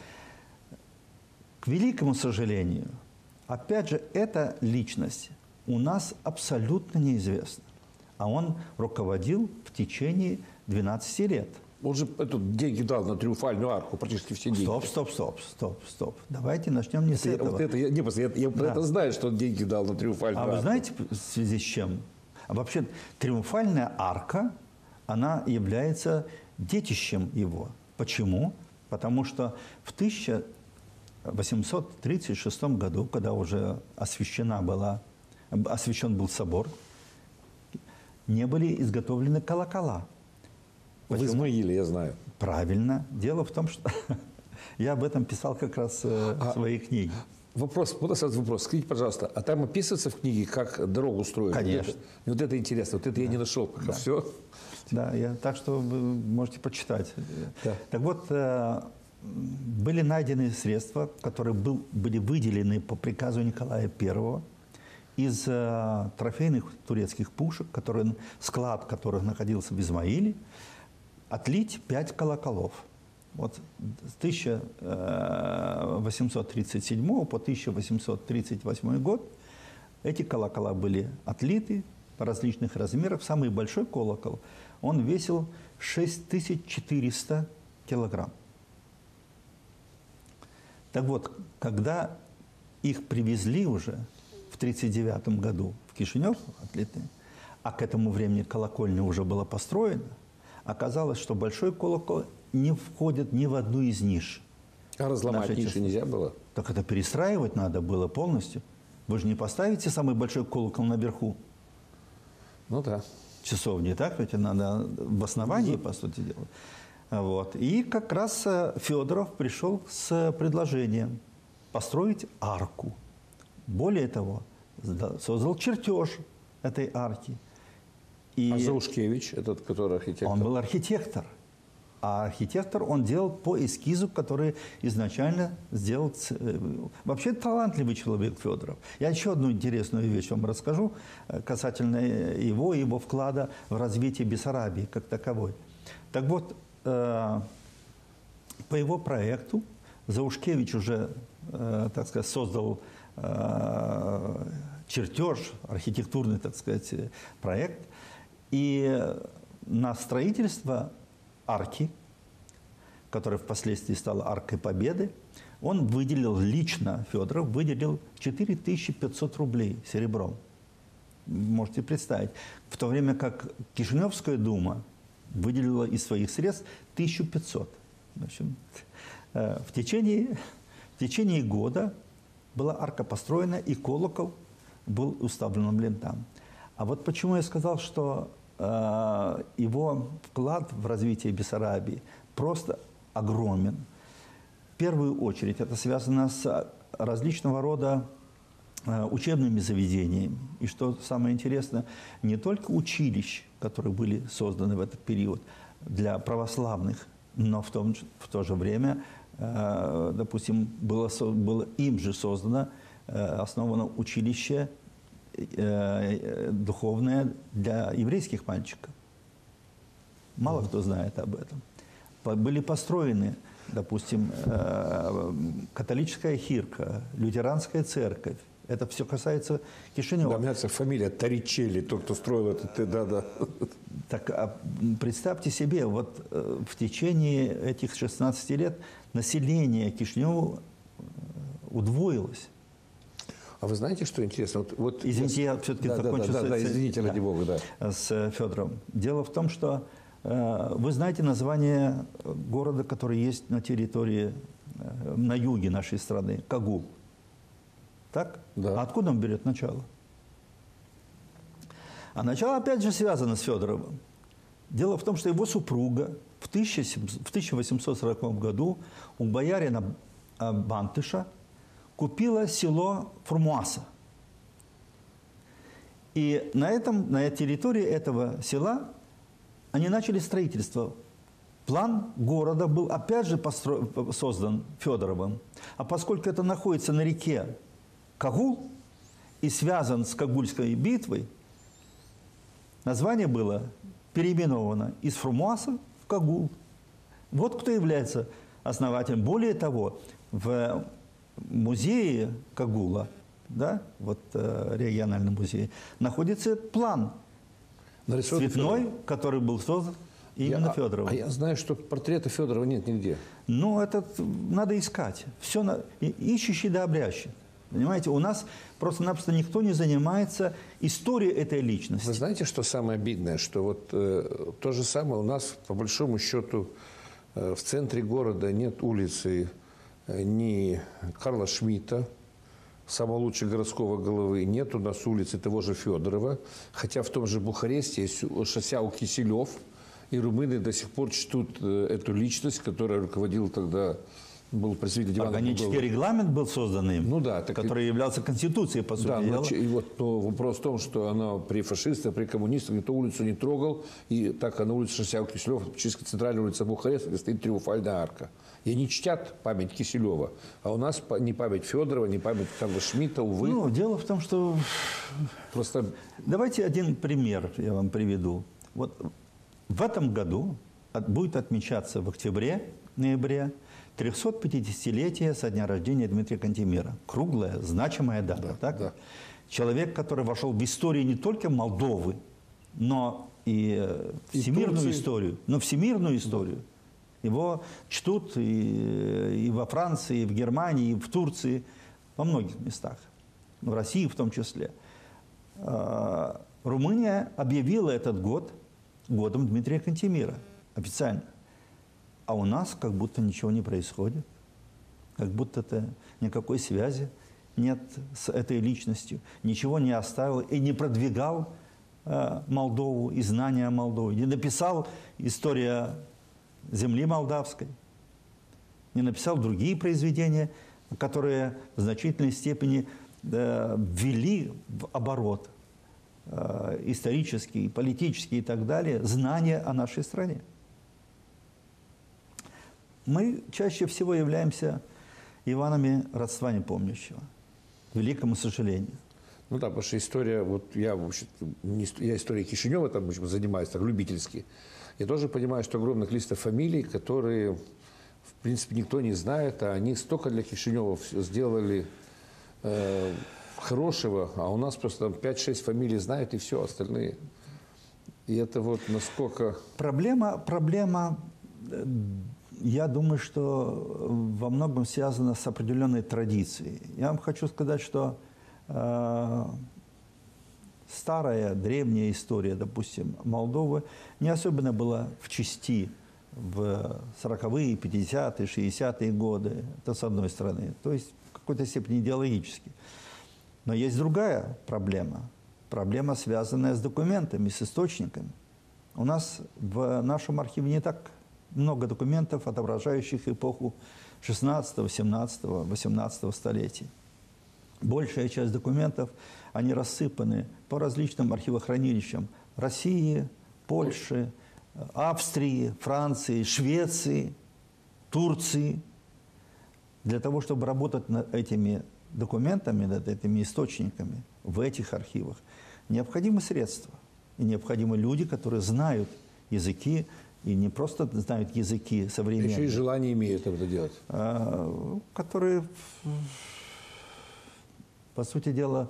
к великому сожалению, опять же, эта личность у нас абсолютно неизвестна. А он руководил в течение двенадцати лет. Он же эту деньги дал на Триумфальную арку, практически все деньги. Стоп, стоп, стоп, стоп, стоп. Давайте начнем не это с этого. Вот это, я, не, я, я про да. это знаю, что он деньги дал на Триумфальную а арку. А вы знаете, в связи с чем? А вообще, Триумфальная арка, она является детищем его. Почему? Потому что в тысяча восемьсот тридцать шестом году, когда уже освящена была, освящен был собор, не были изготовлены колокола. Почему? В Измаиле, я знаю. Правильно. Дело в том, что я об этом писал как раз э, в своей книге. Вопрос, вот этот вопрос. Скажите, пожалуйста, а там описывается в книге, как дорогу строили? Конечно. Вот это, вот это интересно. Вот это да. я не нашел пока. Да. Все. Да, я, так что вы можете почитать. Да. Так вот, э, были найдены средства, которые был, были выделены по приказу Николая Первого из э, трофейных турецких пушек, которые, склад которых находился в Измаиле, отлить пять колоколов. Вот с тысяча восемьсот тридцать седьмого по тысяча восемьсот тридцать восьмой год эти колокола были отлиты по различных размерах. Самый большой колокол, он весил шесть тысяч четыреста килограмм. Так вот, когда их привезли уже в тридцать девятом году в Кишинев отлитые, а к этому времени колокольня уже была построена, оказалось, что большой колокол не входит ни в одну из ниш. А разломать Нашей ниши часов... нельзя было? Так это перестраивать надо было полностью. Вы же не поставите самый большой колокол наверху. Ну да. Часовни, так? Ведь надо в основании, по сути дела. Вот. И как раз Федоров пришел с предложением построить арку. Более того, создал чертеж этой арки. И а Заушкевич, этот, который архитектор? Он был архитектор. А архитектор он делал по эскизу, который изначально сделал... Вообще талантливый человек Федоров. Я еще одну интересную вещь вам расскажу касательно его и его вклада в развитие Бессарабии как таковой. Так вот, э, по его проекту Заушкевич уже, э, так сказать, создал э, чертеж, архитектурный, так сказать, проект. И на строительство арки, которая впоследствии стала Аркой Победы, он выделил лично, Федоров выделил четыре тысячи пятьсот рублей серебром. Можете представить. В то время как Кишиневская дума выделила из своих средств тысячу пятьсот. В общем, в течение, в течение года была арка построена, и колокол был установлен там. А вот почему я сказал, что э, его вклад в развитие Бессарабии просто огромен. В первую очередь это связано с различного рода э, учебными заведениями. И что самое интересное, не только училищ, которые были созданы в этот период для православных, но в, том, в то же время, э, допустим, было, было им же создано, э, основано училище духовное для еврейских мальчиков. Мало кто знает об этом. Были построены, допустим, католическая хирка, лютеранская церковь. Это все касается Кишинева. Да, у меня фамилия Торричелли, тот, кто строил это, да, да. Так а представьте себе, вот в течение этих шестнадцати лет население Кишинева удвоилось. А вы знаете, что интересно? Вот, вот извините, я, я все-таки да, закончу да, да, с, да, с, извините, ради да, бога, да. с Федором. Дело в том, что э, вы знаете название города, который есть на территории, э, на юге нашей страны, Кагул. Так? Да. А откуда он берет начало? А начало, опять же, связано с Федоровым. Дело в том, что его супруга в тысяча восемьсот сороковом году у боярина Бантыша купила село Фурмуаса. И на, этом, на территории этого села они начали строительство. План города был опять же постро... создан Федоровым. А поскольку это находится на реке Кагул и связан с Кагульской битвой, название было переименовано из Фурмуаса в Кагул. Вот кто является основателем. Более того, в музее Кагула, да, вот э, региональном музее, находится план Нарисован цветной, Федоров. который был создан именно я, Федоровым. А, а я знаю, что портрета Федорова нет нигде. Ну, это надо искать. Все на... ищущий да обрящет. Понимаете, у нас просто-напросто никто не занимается историей этой личности. Вы знаете, что самое обидное? Что вот э, то же самое у нас, по большому счету, э, в центре города нет улицы э, ни Карла Шмидта, самого лучшего городского головы, нет у нас улицы того же Федорова, хотя в том же Бухаресте есть Шосяу Киселев, и румыны до сих пор чтут э, эту личность, которая руководила тогда... Был представитель Ивана Органический был... регламент был создан им, ну, да, так который и... являлся конституцией, по сути да, дела. И вот но вопрос в том, что она при фашистах, при коммунистах никто улицу не трогал, и так на улице Шосяу Киселев, практически центральная улица Бухареста, где стоит триумфальная арка. И они чтят память Киселева. А у нас не память Федорова, не память Карла Шмидта, увы. Ну, дело в том, что... Просто... Давайте один пример я вам приведу. Вот в этом году будет отмечаться в октябре, ноябре, трехсотпятидесятилетие со дня рождения Дмитрия Кантемира. Круглая, значимая дата. Да, так? Да. Человек, который вошел в историю не только Молдовы, но и всемирную и историю. Но всемирную историю. Да. Его чтут и, и во Франции, и в Германии, и в Турции, во многих местах. В России в том числе. Румыния объявила этот год годом Дмитрия Кантемира. Официально. А у нас как будто ничего не происходит, как будто это никакой связи нет с этой личностью, ничего не оставил и не продвигал э, Молдову и знания о Молдове, не написал история земли молдавской, не написал другие произведения, которые в значительной степени э, ввели в оборот э, исторический, политический и так далее знания о нашей стране. Мы чаще всего являемся Иванами родства непомнящего, к великому сожалению. Ну да, потому что история, вот я вообще, я историей Кишинева там занимаюсь, так, любительски. Я тоже понимаю, что огромное количество фамилий, которые, в принципе, никто не знает, а они столько для Кишинева сделали э, хорошего, а у нас просто пять-шесть фамилий знают, и все, остальные. И это вот насколько... Проблема, проблема... Я думаю, что во многом связано с определенной традицией. Я вам хочу сказать, что э, старая, древняя история, допустим, Молдовы не особенно была в чести в сороковые, пятидесятые, шестидесятые годы. Это с одной стороны. То есть в какой-то степени идеологически. Но есть другая проблема. Проблема, связанная с документами, с источниками. У нас в нашем архиве не так много документов, отображающих эпоху шестнадцатого, семнадцатого, восемнадцатого столетий. Большая часть документов, они рассыпаны по различным архивохранилищам России, Польши, Австрии, Франции, Швеции, Турции. Для того, чтобы работать над этими документами, над этими источниками в этих архивах, необходимы средства. И необходимы люди, которые знают языки, и не просто знают языки современные. Еще и желание имеют это делать. А, которые, по сути дела,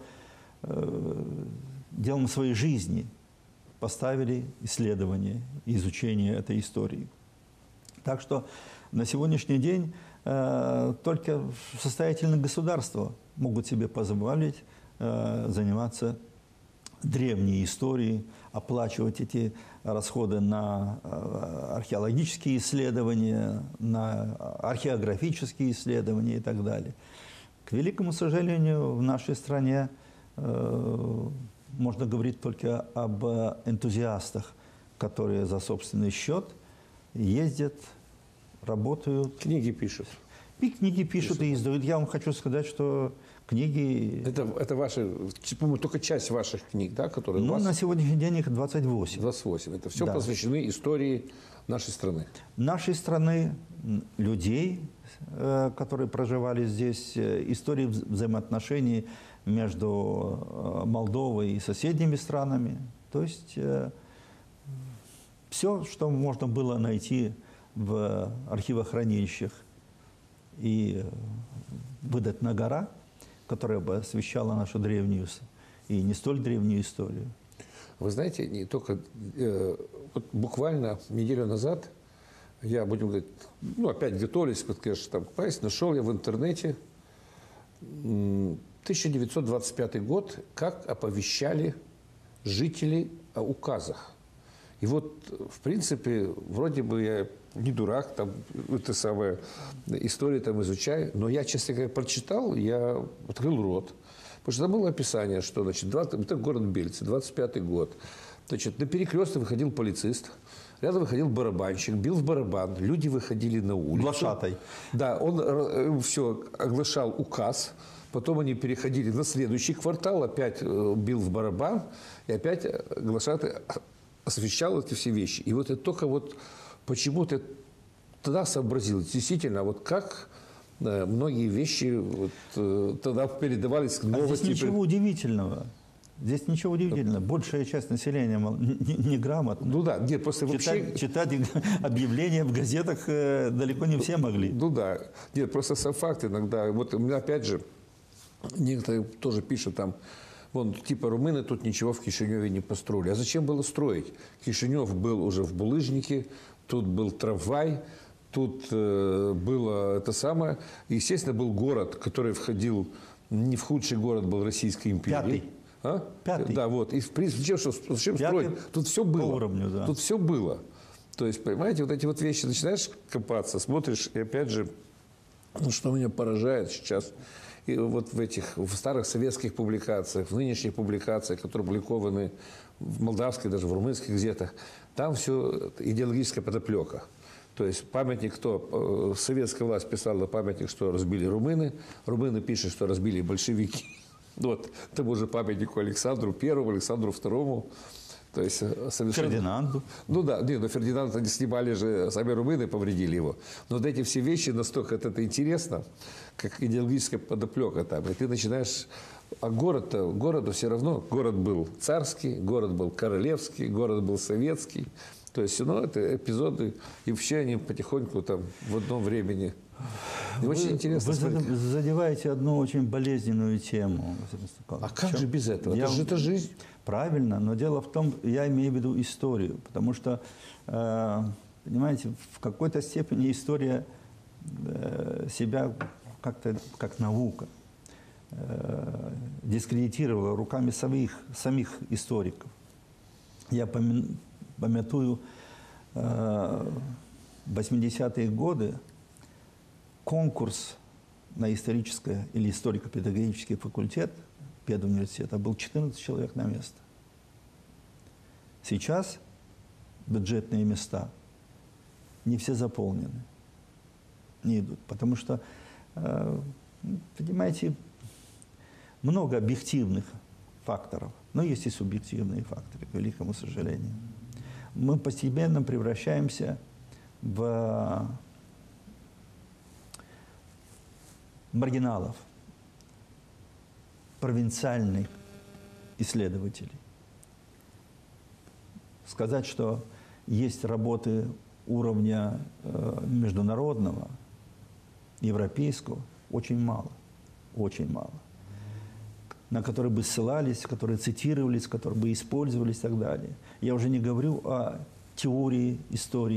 делом своей жизни поставили исследование, изучение этой истории. Так что На сегодняшний день э, только состоятельные государства могут себе позволить э, заниматься древней историей, оплачивать эти расходы на археологические исследования, на археографические исследования и так далее. К великому сожалению, в нашей стране э, можно говорить только об энтузиастах, которые за собственный счет ездят, работают. Книги пишут. И книги пишут, пишут. И издают. Я вам хочу сказать, что книги... Это, это ваши, по-моему, только часть ваших книг, да, которые ну, у вас? На сегодняшний день их двадцать восемь. двадцать восемь. Это все да. посвящены истории нашей страны. Нашей страны, людей, которые проживали здесь, истории взаимоотношений между Молдовой и соседними странами. То есть все, что можно было найти в архивохранилищах и выдать на гора, которая бы освещала нашу древнюю и не столь древнюю историю. Вы знаете, не только э, вот буквально неделю назад я, будем говорить, ну, опять готовились, вот, конечно, там, поесть, нашел я в интернете тысяча девятьсот двадцать пятый год, как оповещали жители о указах. И вот, в принципе, вроде бы я не дурак, там, это самое, историю там изучаю, но я, честно говоря, прочитал, я открыл рот. Потому что там было описание, что, значит, двадцать, это город Бельцы, двадцать пятый год. Значит, на перекресток выходил полицист, рядом выходил барабанщик, бил в барабан, люди выходили на улицу. Глашатай. Да, он все оглашал указ, потом они переходили на следующий квартал, опять бил в барабан, и опять глашатай освещал эти все вещи. И вот это только вот почему-то тогда сообразил, действительно, вот как многие вещи вот, тогда передавались к новости. А здесь ничего удивительного. Здесь ничего удивительного. Большая часть населения неграмотна. Ну да, нет, просто читать, вообще... Читать объявления в газетах далеко не все могли. Ну да. Нет, просто сам факт иногда. Вот у меня опять же, некоторые тоже пишут там, вон, типа, румыны тут ничего в Кишиневе не построили. А зачем было строить? Кишинев был уже в булыжнике, тут был трамвай, тут э, было это самое. Естественно, был город, который входил, не в худший город был Российской империи. Пятый. А? Пятый. Да, вот. И в принципе, зачем, что, зачем строить? Тут все было. По уровню, да. Тут все было. То есть, понимаете, вот эти вот вещи начинаешь копаться, смотришь, и опять же, ну, что меня поражает сейчас, и вот в этих в старых советских публикациях, в нынешних публикациях, которые опубликованы в молдавской, даже в румынских газетах, там все идеологическая подоплека. То есть памятник, кто советская власть писала памятник, что разбили румыны, румыны пишут, что разбили большевики. Вот тому же памятнику Александру Первому, Александру Второму. То есть совершенно... Фердинанду. Ну да, не, но Фердинанда не снимали же, сами румыны повредили его. Но вот эти все вещи настолько это, это интересно, как идеологическая подоплека там. И ты начинаешь... А город-то, городу все равно, город был царский, город был королевский, город был советский. То есть, ну, это эпизоды, и вообще они потихоньку там в одном времени. И очень вы, интересно. Вы задеваете одну очень болезненную тему. А как же без этого? Я... Это же это жизнь. Правильно, но дело в том, я имею в виду историю, потому что, э, понимаете, в какой-то степени история э, себя как-то, как наука, э, дискредитировала руками самих, самих историков. Я помя, помятую э, восьмидесятые годы конкурс на историческое или историко-педагогический факультет педуниверситета был четырнадцать человек на место. Сейчас бюджетные места не все заполнены, не идут, потому что, понимаете, много объективных факторов, но есть и субъективные факторы, к великому сожалению. Мы постепенно превращаемся в маргиналов, провинциальных исследователей. Сказать, что есть работы уровня э, международного, европейского, очень мало, очень мало, на которые бы ссылались, которые цитировались, которые бы использовались и так далее. Я уже не говорю о теории истории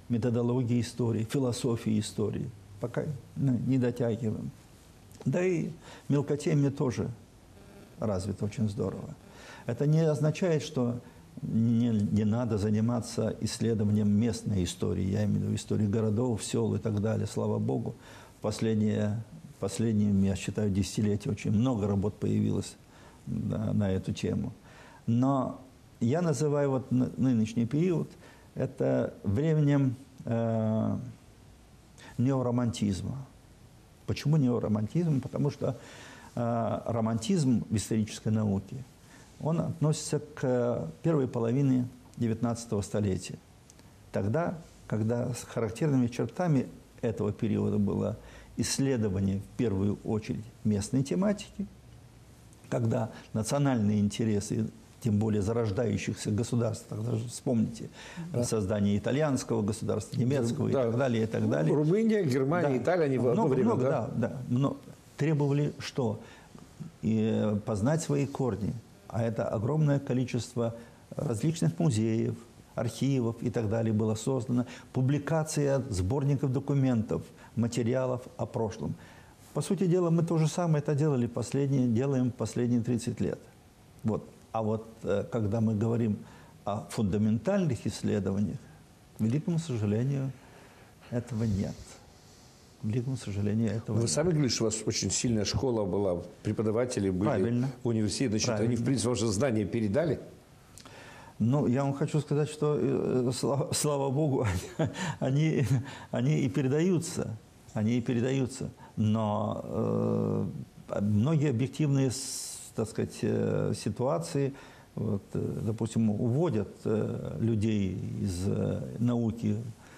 методологии истории, философии истории. Пока не дотягиваем. Да и мелкотемье тоже развито очень здорово. Это не означает, что не, не надо заниматься исследованием местной истории, я имею в виду истории городов, сел и так далее. Слава Богу, последние, последние, я считаю, десятилетия очень много работ появилось на, на эту тему. Но я называю вот нынешний период это временем э, неоромантизма. Почему неоромантизм? Потому что э, романтизм в исторической науке, он относится к первой половине девятнадцатого столетия. Тогда, когда с характерными чертами этого периода было исследование, в первую очередь, местной тематики, когда национальные интересы, тем более зарождающихся государств, тогда же вспомните, да. создание итальянского государства, немецкого да. и так далее, и так далее. Румыния, Германия, да. Италия, они в одно много, время, много, да? Да, да, но требовали что? И познать свои корни. А это огромное количество различных музеев, архивов и так далее было создано. Публикация сборников документов, материалов о прошлом. По сути дела, мы то же самое это делали последние, делаем последние тридцать лет. Вот. А вот когда мы говорим о фундаментальных исследованиях, к великому сожалению, этого нет. К великому сожалению, этого Вы нет. сами говорили, что у вас очень сильная школа была, преподаватели были, Правильно. университет. Значит, Правильно. они, в принципе, уже знания передали? Ну, я вам хочу сказать, что, слава, слава Богу, они, они и передаются. Они и передаются. Но э, многие объективные, так сказать, ситуации, вот, допустим, уводят э, людей из э, науки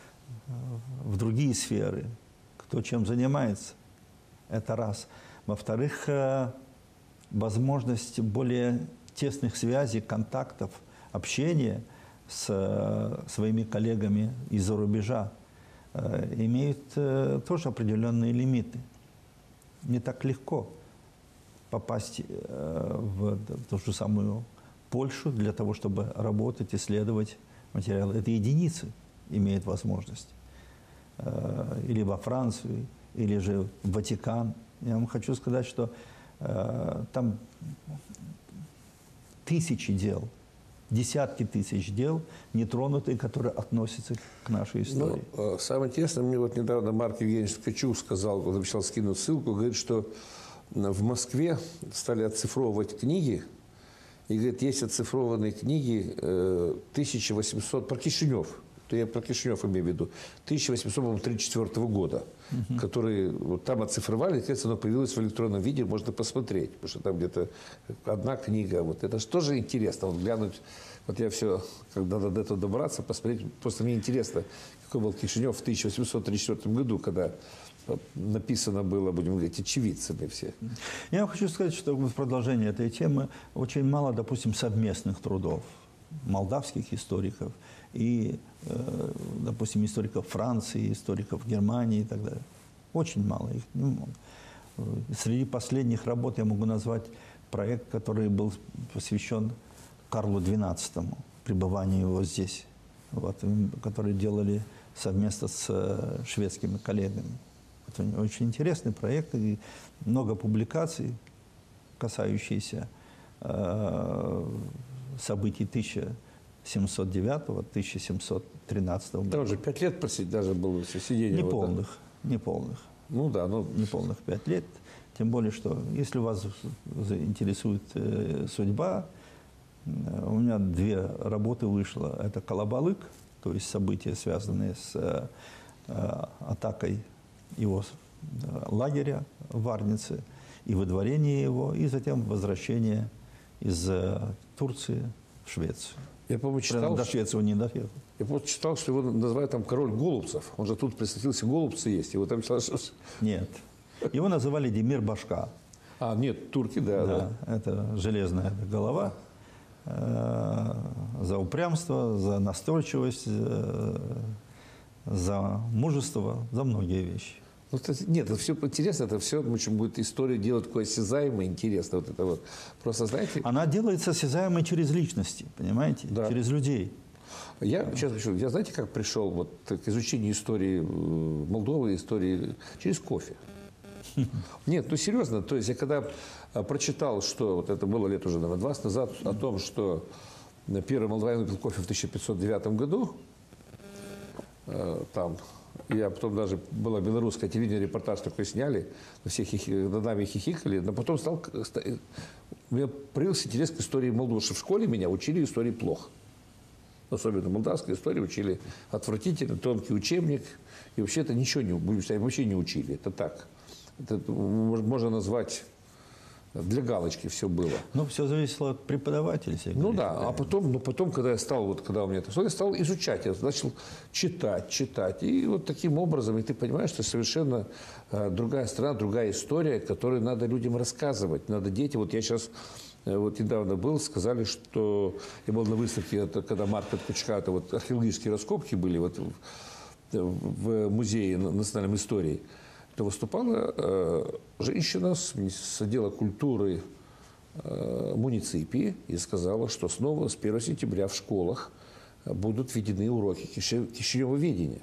в другие сферы, кто чем занимается. Это раз. Во-вторых, э, возможность более тесных связей, контактов, общения с э, своими коллегами из-за рубежа э, имеют э, тоже определенные лимиты. Не так легко попасть э, в, в ту же самую Польшу для того, чтобы работать, исследовать материалы. Это единицы имеют возможность. Э, или во Францию, или же в Ватикан. Я вам хочу сказать, что э, там тысячи дел, десятки тысяч дел, нетронутые, которые относятся к нашей истории. Ну, самое интересное, мне вот недавно Марк Евгеньевич Ткачук сказал, он обещал скинуть ссылку, говорит, что в Москве стали оцифровывать книги, и, говорит, есть оцифрованные книги тысяча восемьсот, про Кишинев, то я про Кишинев имею в виду, тысяча восемьсот тридцать четвёртого года, угу. которые вот там оцифровали, и, оно появилось в электронном виде, можно посмотреть, потому что там где-то одна книга, вот это же тоже интересно, вот глянуть, вот я все, когда надо до этого добраться, посмотреть, просто мне интересно, какой был Кишинев в тысяча восемьсот тридцать четвёртом году, когда написано было, будем говорить, очевидцами все. Я хочу сказать, что в продолжении этой темы очень мало, допустим, совместных трудов молдавских историков и, допустим, историков Франции, историков Германии и так далее. Очень мало их. Среди последних работ я могу назвать проект, который был посвящен Карлу двенадцатому, пребыванию его здесь, вот, который делали совместно с шведскими коллегами. Это очень интересный проект, и много публикаций, касающихся э, событий тысяча семьсот девятого — тысяча семьсот тринадцатого года. Да, уже пять лет просить даже было сидение. Неполных, вот, да. неполных. Ну да, ну... Неполных пять лет. Тем более, что если вас заинтересует э, судьба, э, у меня две работы вышло. Это «Колобалык», то есть события, связанные с э, э, атакой его э, лагеря в Варнице и выдворение его, и затем возвращение из э, Турции в Швецию. Я, по-моему, читал, до Швеции он не доехал. Я просто читал, что его называют там король голубцев. Он же тут присоединился, голубцы есть. Его там читал, что... Нет. Его называли Демир Башка. А, нет, турки, да. Да, да. это железная голова. Э, за упрямство, за настойчивость, э, за мужество, за многие вещи. Ну, это, нет, это все интересно, это все, в общем, будет история делать такое осязаемое, интересно. Вот это вот. Просто, знаете... Она делается осязаемой через личности, понимаете? Да. Через людей. Я, честно скажу, я знаете, как пришел вот к изучению истории Молдовы, истории через кофе. Нет, ну серьезно, то есть я когда прочитал, что, вот это было лет уже, наверное, двадцать назад, о том, что первый молдаванин выпил кофе в тысяча пятьсот девятом году, там, я потом даже, было белорусское телевидение, репортаж такой сняли, все хихи, над нами хихикали, но потом стал, у меня проявился интерес к истории Молдовы, что в школе меня учили истории плохо. Особенно молдавской истории учили отвратительно, тонкий учебник, и вообще-то ничего не, вообще не учили, это так. Это можно назвать, для галочки все было. Ну, все зависело от преподавателя. Ну да, а потом, ну, потом, когда я стал, вот, когда у меня это, я стал изучать, я начал читать, читать. И вот таким образом, и ты понимаешь, что совершенно э, другая страна, другая история, которую надо людям рассказывать. Надо детям. Вот я сейчас, э, вот недавно был, сказали, что я был на выставке, это, когда Марка Ткачука, это вот археологические раскопки были вот в, в музее национальной истории. То выступала э, женщина с, с отдела культуры э, муниципии и сказала, что снова с первого сентября в школах будут введены уроки кишиневоведения.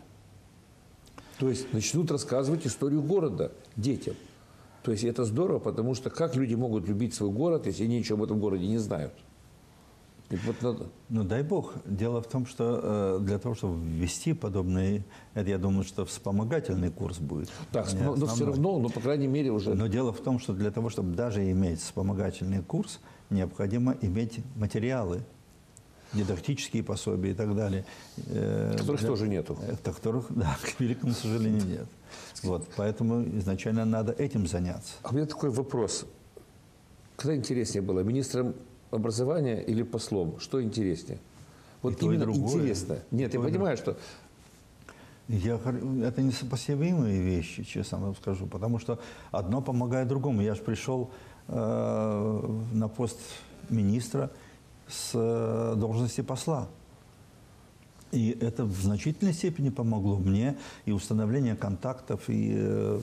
То есть начнут рассказывать историю города детям. То есть это здорово, потому что как люди могут любить свой город, если они ничего об этом городе не знают? Вот надо... Ну, дай бог. Дело в том, что э, для того, чтобы ввести подобный, это, я думаю, что вспомогательный курс будет. Так, но, но все равно, но, по крайней мере, уже... Но дело в том, что для того, чтобы даже иметь вспомогательный курс, необходимо иметь материалы, дидактические пособия и так далее. Э, которых для... тоже нету. Это, которых, да, к великому сожалению, нет. Вот, поэтому изначально надо этим заняться. А у меня такой вопрос. Когда интереснее было, министром образования или послом? Что интереснее? Вот и то, именно и другое. Интересно. Нет, я понимаю, что... Я, это несопоставимые вещи, честно вам скажу, потому что одно помогает другому. Я же пришел э, на пост министра с э, должности посла. И это в значительной степени помогло мне и установление контактов, и э,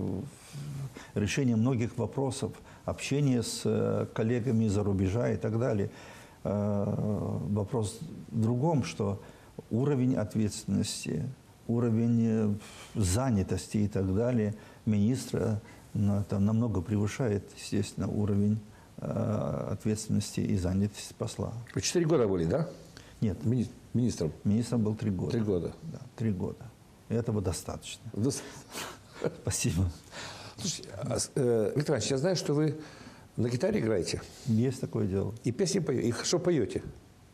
решение многих вопросов, общение с э, коллегами из-за рубежа и так далее. Э, вопрос в другом, что уровень ответственности, уровень занятости и так далее министра, ну, это намного превышает, естественно, уровень э, ответственности и занятости посла. Вы четыре года были, да? Нет. Мини министром? Министром был три года. Три года? Да, три года. И этого достаточно. Дос... Спасибо. Слушайте, а, э, Виктор Иванович, я знаю, что вы на гитаре играете. Есть такое дело. И песни поете. И хорошо поете.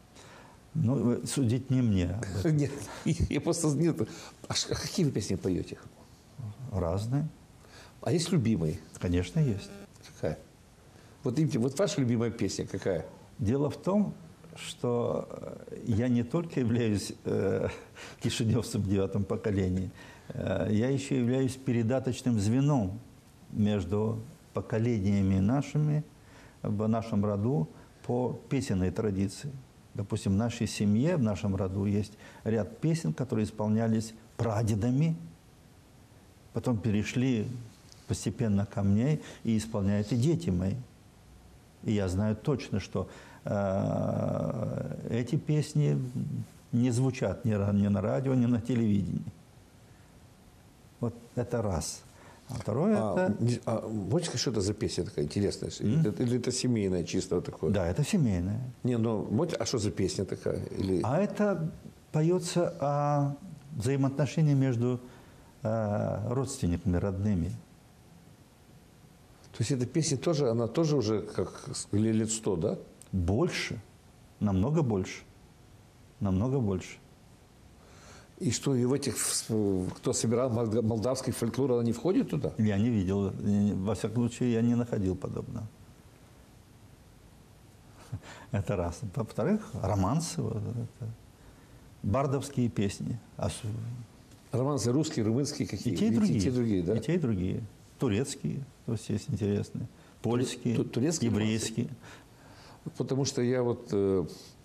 Ну, судить не мне. Нет, я просто... Нет. А какие вы песни поете? Разные. А есть любимые? Конечно, есть. Какая? Вот, вот ваша любимая песня какая? Дело в том, что я не только являюсь э, кишиневцем в девятом поколении, э, я еще являюсь передаточным звеном между поколениями нашими в нашем роду по песенной традиции. Допустим, в нашей семье, в нашем роду есть ряд песен, которые исполнялись прадедами, потом перешли постепенно ко мне и исполняют и дети мои. И я знаю точно, что э, эти песни не звучат ни, ни на радио, ни на телевидении. Вот это раз. А второе а, это... А, можете сказать, что это за песня такая интересная? Mm? Это, или это семейная чисто вот такое? Да, это семейная. Не, ну, а что за песня такая? Или... А это поется о взаимоотношениях между э, родственниками, родными. То есть эта песня тоже, она тоже уже как лет сто, да? Больше. Намного больше. Намного больше. И что, и в этих, кто собирал молдавский фольклор, она не входит туда? Я не видел. Во всяком случае, я не находил подобного. Это раз. Во-вторых, романсы. Вот это. Бардовские песни. Романсы русские, румынские какие? И те, и другие. И те, и другие, да? И те, и другие. Турецкие, то есть есть интересные. Польские, турецкие, еврейские. Потому что я вот э,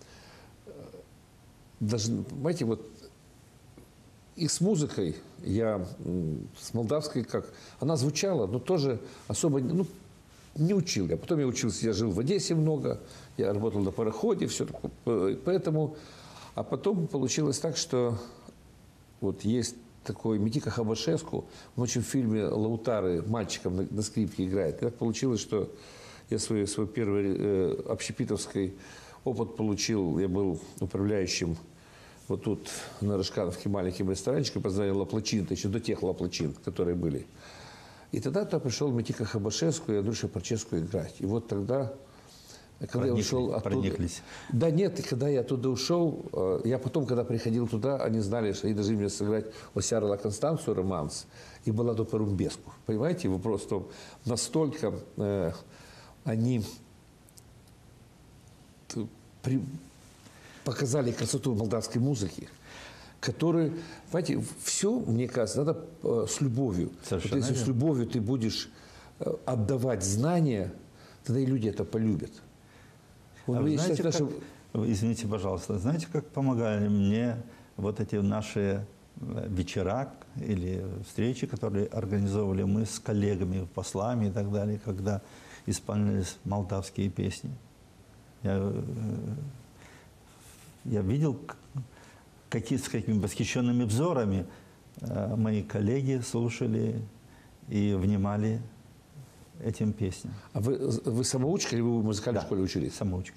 даже, понимаете, вот и с музыкой я, с молдавской, как, она звучала, но тоже особо, ну, не учил. Я потом я учился, я жил в Одессе много, я работал на пароходе, все такое. Поэтому, А потом получилось так, что вот есть такой Митика Хабашеску, он очень в фильме «Лаутары» мальчиком на, на скрипке играет. И так получилось, что я свой, свой первый э, общепитовский опыт получил. Я был управляющим вот тут на Рыжкановке маленьким ресторанчиком, позвонил Лаплачин, еще до тех Лаплачин, которые были. И тогда туда пришел Митика Хабашеску и Андрюша Парческу играть. И вот тогда, когда Проникли, я ушел оттуда... Прониклись. Да нет, и когда я оттуда ушел, я потом, когда приходил туда, они знали, что они должны мне сыграть Осярла Констанцию романс и Балладу по Румбеску. Понимаете, вопрос в том, настолько э, они при, показали красоту молдавской музыки, которые, понимаете, все, мне кажется, надо э, с любовью. Вот если с любовью ты будешь э, отдавать знания, тогда и люди это полюбят. Вот а вы знаете, даже... как, извините, пожалуйста, знаете, как помогали мне вот эти наши вечера или встречи, которые организовывали мы с коллегами, послами и так далее, когда исполнялись молдавские песни? Я, я видел, какие, с какими восхищенными взорами мои коллеги слушали и внимали этим песням. А вы, вы самоучка или вы в музыкальной да, школе учились? Самоучка.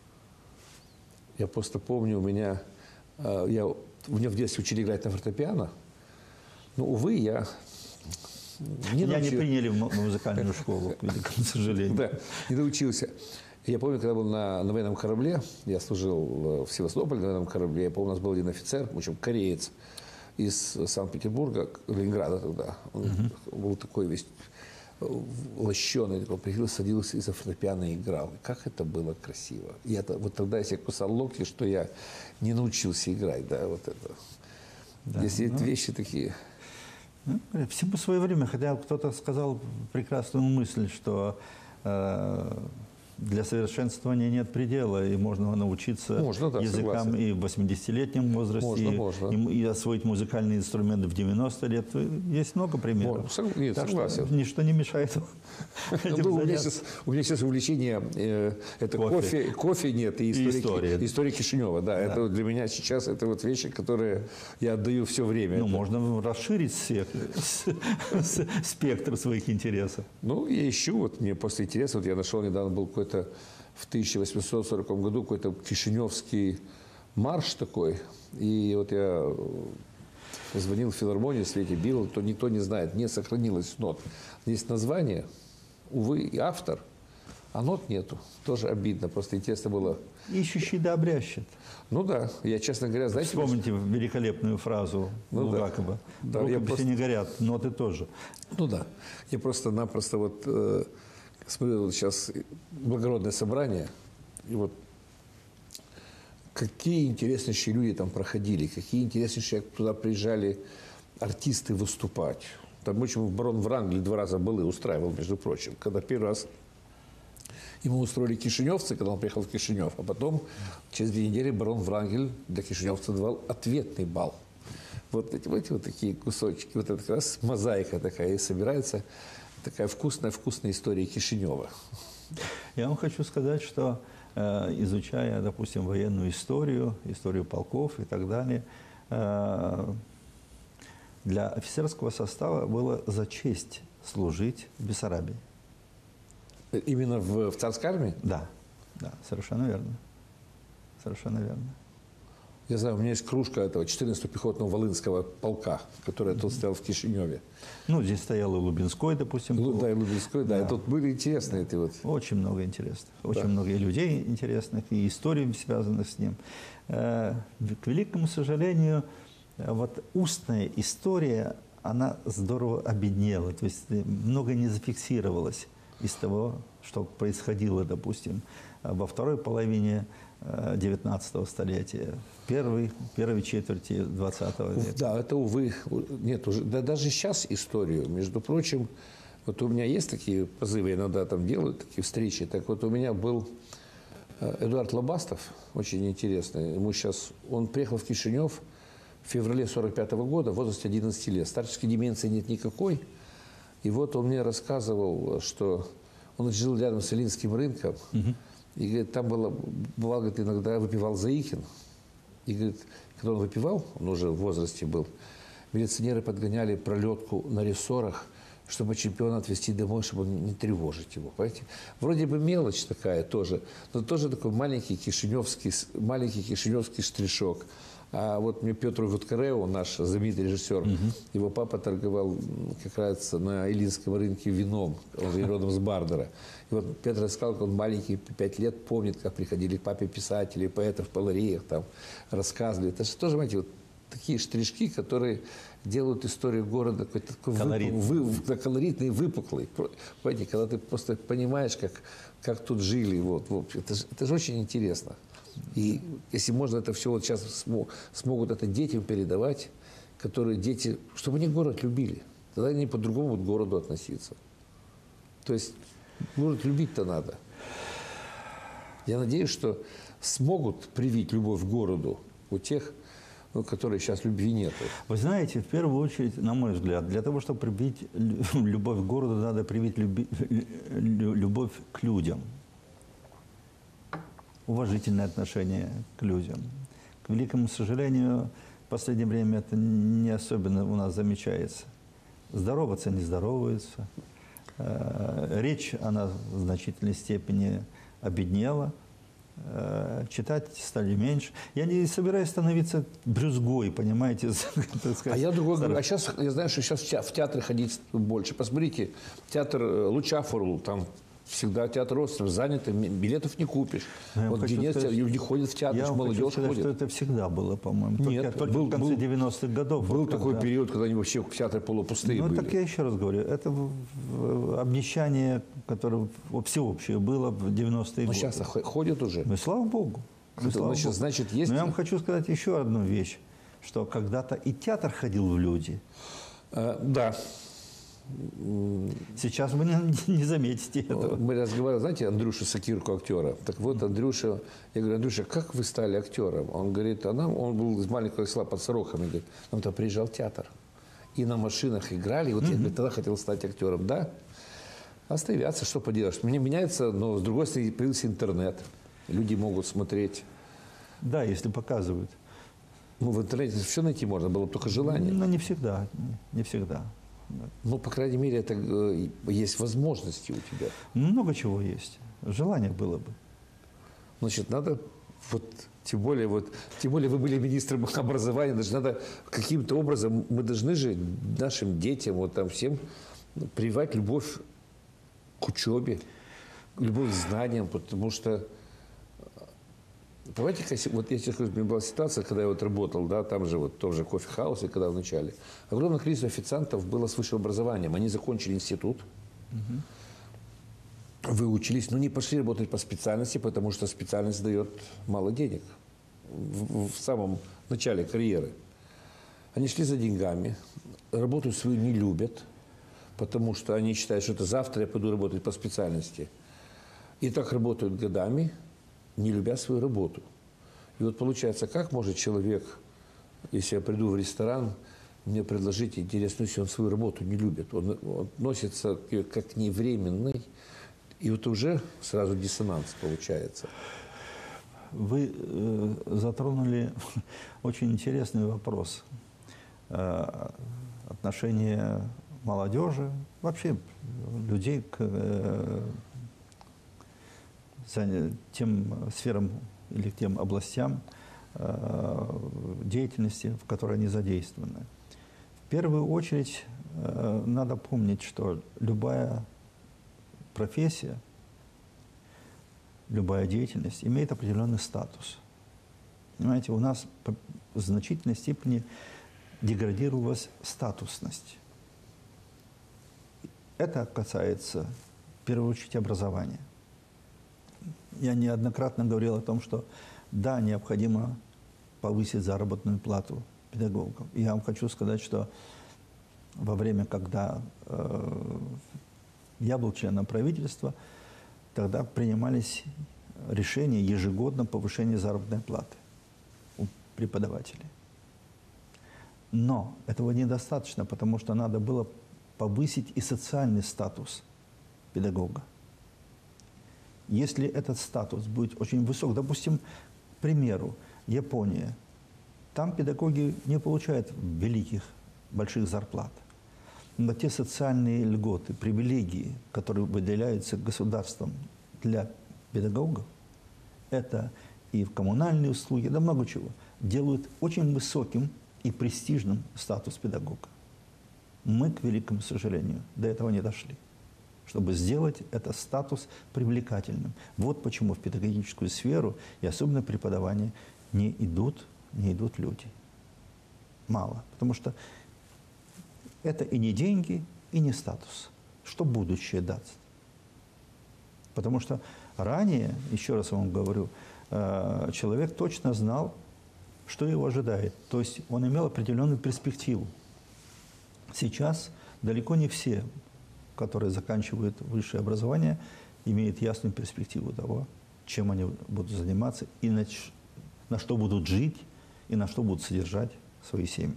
Я просто помню, у меня, я, меня в детстве учили играть на фортепиано, но, увы, я не Меня научил... не приняли в музыкальную школу, к великому сожалению. Да, не научился. Я помню, когда был на, на военном корабле, я служил в Севастополе на военном корабле, я помню, у нас был один офицер, в общем, кореец из Санкт-Петербурга, Ленинграда тогда. Он uh-huh. был такой весь лощеный, он приходил, садился и за фортепиано играл. И как это было красиво. И это, вот тогда я себе кусал локти, что я не научился играть. Да, вот это. Да, Если ну, вещи такие... Ну, всему свое время, хотя кто-то сказал прекрасную мысль, что э, для совершенствования нет предела, и можно научиться можно, да, языкам согласен. И в восьмидесятилетнем возрасте, можно, и, можно. И, и освоить музыкальные инструменты в девяносто лет. Есть много примеров. Можно. Нет, так согласен. Что ничто не мешает этим у, меня сейчас, у меня сейчас увлечение э, это кофе. кофе, кофе нет и история, и история. история Кишинева. Да, да. Это для меня сейчас это вот вещи, которые я отдаю все время. Ну, это... можно расширить спектр своих интересов. Ну, я ищу, вот мне после интереса, вот я нашел недавно был какой-то в тысяча восемьсот сороком году какой-то кишиневский марш такой, и вот я звонил в филармонию Свете Билл, то никто не знает, не сохранилось нот. Есть название, увы, и автор, а нот нету. Тоже обидно, просто интересно было. Ищущий да обрящет. Ну да, я, честно говоря, знаете... Вспомните что... великолепную фразу ну, Булгакова. Да. Рукописи да, просто... не горят, ноты тоже. Ну да, я просто-напросто вот э, смотрю, вот сейчас благородное собрание, и вот какие интереснейшие люди там проходили, какие интереснейшие туда приезжали артисты выступать. Там очень барон Врангель два раза был и устраивал, между прочим. Когда первый раз ему устроили кишиневцы, когда он приехал в Кишинев, а потом через две недели барон Врангель для кишиневцев давал ответный бал. Вот эти, вот эти вот такие кусочки, вот это как раз мозаика такая, и собирается такая вкусная-вкусная история Кишинева. Я вам хочу сказать, что изучая, допустим, военную историю, историю полков и так далее, для офицерского состава было за честь служить в Бессарабии. Именно в, в царской армии? Да, да, совершенно верно. Совершенно верно. Я знаю, у меня есть кружка этого четырнадцатого пехотного Волынского полка, которая mm-hmm. тут стояла в Кишиневе. Ну, здесь стоял и Лубинской, допустим. Лу, да, и Лубинской, да. да. И тут были интересные эти вот... Очень много интересных. Очень да. много и людей интересных, и историй, связанных с ним. К великому сожалению, вот устная история, она здорово обеднела. То есть много не зафиксировалось из того, что происходило, допустим, во второй половине девятнадцатого столетия, первой, первой четверти двадцатого века. Да, это, увы, нет уже. Да, даже сейчас историю, между прочим, вот у меня есть такие позывы, иногда там делают такие встречи. Так вот, у меня был Эдуард Лобастов, очень интересный. Ему сейчас, он приехал в Кишинев в феврале сорок пятого года, в возрасте одиннадцати лет. Старческой деменции нет никакой. И вот он мне рассказывал, что он жил рядом с Илинским рынком. Угу. И говорит, там было, бывало, говорит, иногда выпивал Заикин. И, говорит, когда он выпивал, он уже в возрасте был, милиционеры подгоняли пролетку на рессорах, чтобы чемпиона отвезти домой, чтобы не тревожить его. Понимаете? Вроде бы мелочь такая тоже, но тоже такой маленький кишиневский, маленький кишиневский штришок. А вот мне Петр Гуткарео, наш знаменитый режиссер, угу. его папа торговал как раз на Илинском рынке вином, он родом с Бардера. И вот Петр рассказал, как он маленький, пять лет, помнит, как приходили к папе писатели, поэты в палариях, там, рассказывали. Это же тоже, понимаете, вот такие штришки, которые делают историю города какой-то такой Колорит. вы, вы, колоритный, выпуклый. Понимаете, когда ты просто понимаешь, как, как тут жили. Вот, вот, это, же, это же очень интересно. И если можно это все вот сейчас смог, смогут это детям передавать, которые дети, чтобы они город любили. Тогда они по-другому будут к городу относиться. То есть город любить-то надо. Я надеюсь, что смогут привить любовь к городу у тех, у которых сейчас любви нет. Вы знаете, в первую очередь, на мой взгляд, для того, чтобы привить любовь к городу, надо привить люби, любовь к людям. Уважительное отношение к людям. К великому сожалению, в последнее время это не особенно у нас замечается. Здороваться не здороваются. Речь, она в значительной степени обеднела. Читать стали меньше. Я не собираюсь становиться брюзгой, понимаете? А я другой говорю. А сейчас, я знаю, что сейчас в театры ходить больше. Посмотрите, театр Лучафору, там всегда театр остров занят, билетов не купишь. Я вот где нет, люди ходят в театр, я молодежь хочу сказать, ходит. что это всегда было, по-моему. Нет, только, только был, в конце был, девяностых годов. Был вот такой когда... период, когда они вообще в театре полупустые ну, были. Так я еще раз говорю, это обнищание, которое всеобщее было в девяностые годы. Но сейчас ходят уже. Ну, слава Богу. Ну, слава значит, Богу. значит, есть... Но я вам хочу сказать еще одну вещь, что когда-то и театр ходил в люди. А, да. Сейчас вы не, не заметите этого. Мы разговаривали, знаете, Андрюша Сакирку, актера. Так вот, Андрюша, я говорю, Андрюша, как вы стали актером? Он говорит, а нам, он был из маленького села под Сорохами, говорит, нам туда приезжал театр. И на машинах играли, и вот mm-hmm. я говорит, тогда хотел стать актером. Да, остается, что поделаешь. Мне меняется, но с другой стороны появился интернет. Люди могут смотреть. Да, если показывают. Ну, в интернете все найти можно, было только желание. Но не всегда, не всегда. Ну, по крайней мере, это э, есть возможности у тебя. Много чего есть. Желание было бы. Значит, надо, вот, тем более, вот, тем более вы были министром образования, даже надо каким-то образом, мы должны же нашим детям, вот там всем, прививать любовь к учебе, любовь к знаниям, потому что, понимаете, вот я сейчас скажу, у меня была ситуация, когда я вот работал, да, там же вот в том же кофе-хаусе, когда в начале, огромное количество официантов было с высшим образованием, они закончили институт, угу. выучились, но не пошли работать по специальности, потому что специальность дает мало денег в, в самом начале карьеры. Они шли за деньгами, работу свою не любят, потому что они считают, что это завтра я пойду работать по специальности. И так работают годами, не любя свою работу. И вот получается, как может человек, если я приду в ресторан, мне предложить интересно, если он свою работу не любит, он, он относится как к ней временной, и вот уже сразу диссонанс получается. Вы э, затронули очень интересный вопрос. Э, отношение молодежи, вообще людей к э, тем сферам или к тем областям э, деятельности, в которой они задействованы. В первую очередь э, надо помнить, что любая профессия, любая деятельность имеет определенный статус. Понимаете, у нас в значительной степени деградировалась статусность. Это касается, в первую очередь, образования. Я неоднократно говорил о том, что да, необходимо повысить заработную плату педагогов. И я вам хочу сказать, что во время, когда э, я был членом правительства, тогда принимались решения ежегодно повышения заработной платы у преподавателей. Но этого недостаточно, потому что надо было повысить и социальный статус педагога. Если этот статус будет очень высок, допустим, к примеру, Япония Там педагоги не получают великих, больших зарплат. Но те социальные льготы, привилегии, которые выделяются государством для педагогов, это и в коммунальные услуги, да много чего, делают очень высоким и престижным статус педагога. Мы, к великому сожалению, до этого не дошли, чтобы сделать этот статус привлекательным. Вот почему в педагогическую сферу, и особенно преподавание, не идут, не идут люди. Мало. Потому что это и не деньги, и не статус. Что будущее даст? Потому что ранее, еще раз вам говорю, человек точно знал, что его ожидает. То есть он имел определенную перспективу. Сейчас далеко не все, которые заканчивают высшее образование, имеют ясную перспективу того, чем они будут заниматься, и на, на что будут жить, и на что будут содержать свои семьи.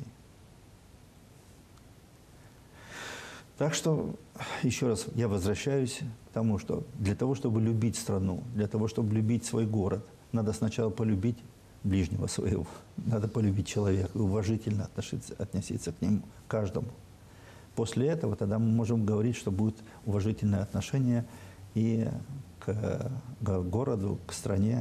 Так что, еще раз, я возвращаюсь к тому, что для того, чтобы любить страну, для того, чтобы любить свой город, надо сначала полюбить ближнего своего, надо полюбить человека, уважительно относиться, относиться к нему, каждому. После этого тогда мы можем говорить, что будет уважительное отношение и к, к городу, к стране.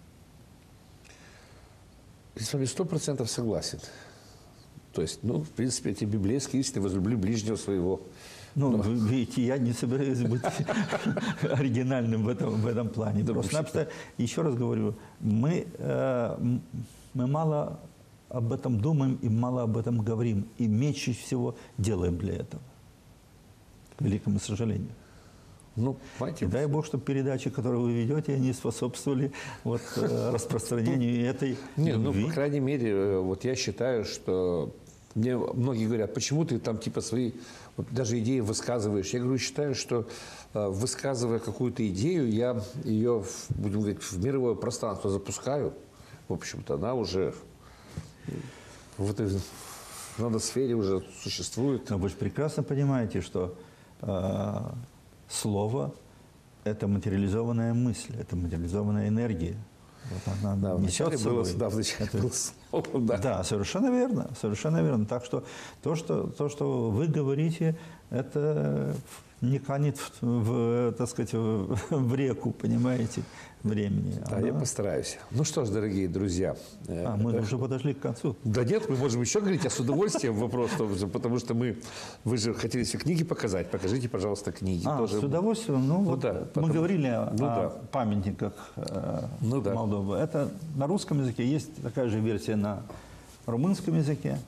Я с вами сто процентов согласен. То есть, ну, в принципе, эти библейские истины: возлюбли ближнего своего. Ну, Но... вы видите, я не собираюсь быть оригинальным в этом, в этом плане. Просто, еще раз говорю, мы, э, мы мало об этом думаем и мало об этом говорим. И меньше всего делаем для этого. К великому сожалению. Ну, понимаете, и дай Бог, чтобы передачи, которые вы ведете, они способствовали вот, распространению этой Нет, ну, по крайней мере, вот я считаю, что мне многие говорят: почему ты там типа свои вот, даже идеи высказываешь? Я говорю, считаю, что высказывая какую-то идею, я ее, будем говорить, в мировое пространство запускаю. В общем-то, она уже в этой надосфере уже существует. Но вы же прекрасно понимаете, что э, слово – это материализованная мысль, это материализованная энергия. Вот она да, несет было, собой. да, вначале это... было слово, да. Да, совершенно верно, совершенно верно. Так что то, что, то, что вы говорите, это не канет в, в, так сказать, в, в реку, понимаете, времени. Да, Она... я постараюсь. Ну что ж, дорогие друзья. А, мы уже подошли к концу. Да нет, мы можем еще говорить, а с удовольствием вопрос, потому что мы, вы же хотели все книги показать. Покажите, пожалуйста, книги. А, тоже. С удовольствием. Ну, ну вот да, мы потому... говорили о, ну, о да. памятниках э, ну, да. Молдовы. Это на русском языке, есть такая же версия на румынском языке.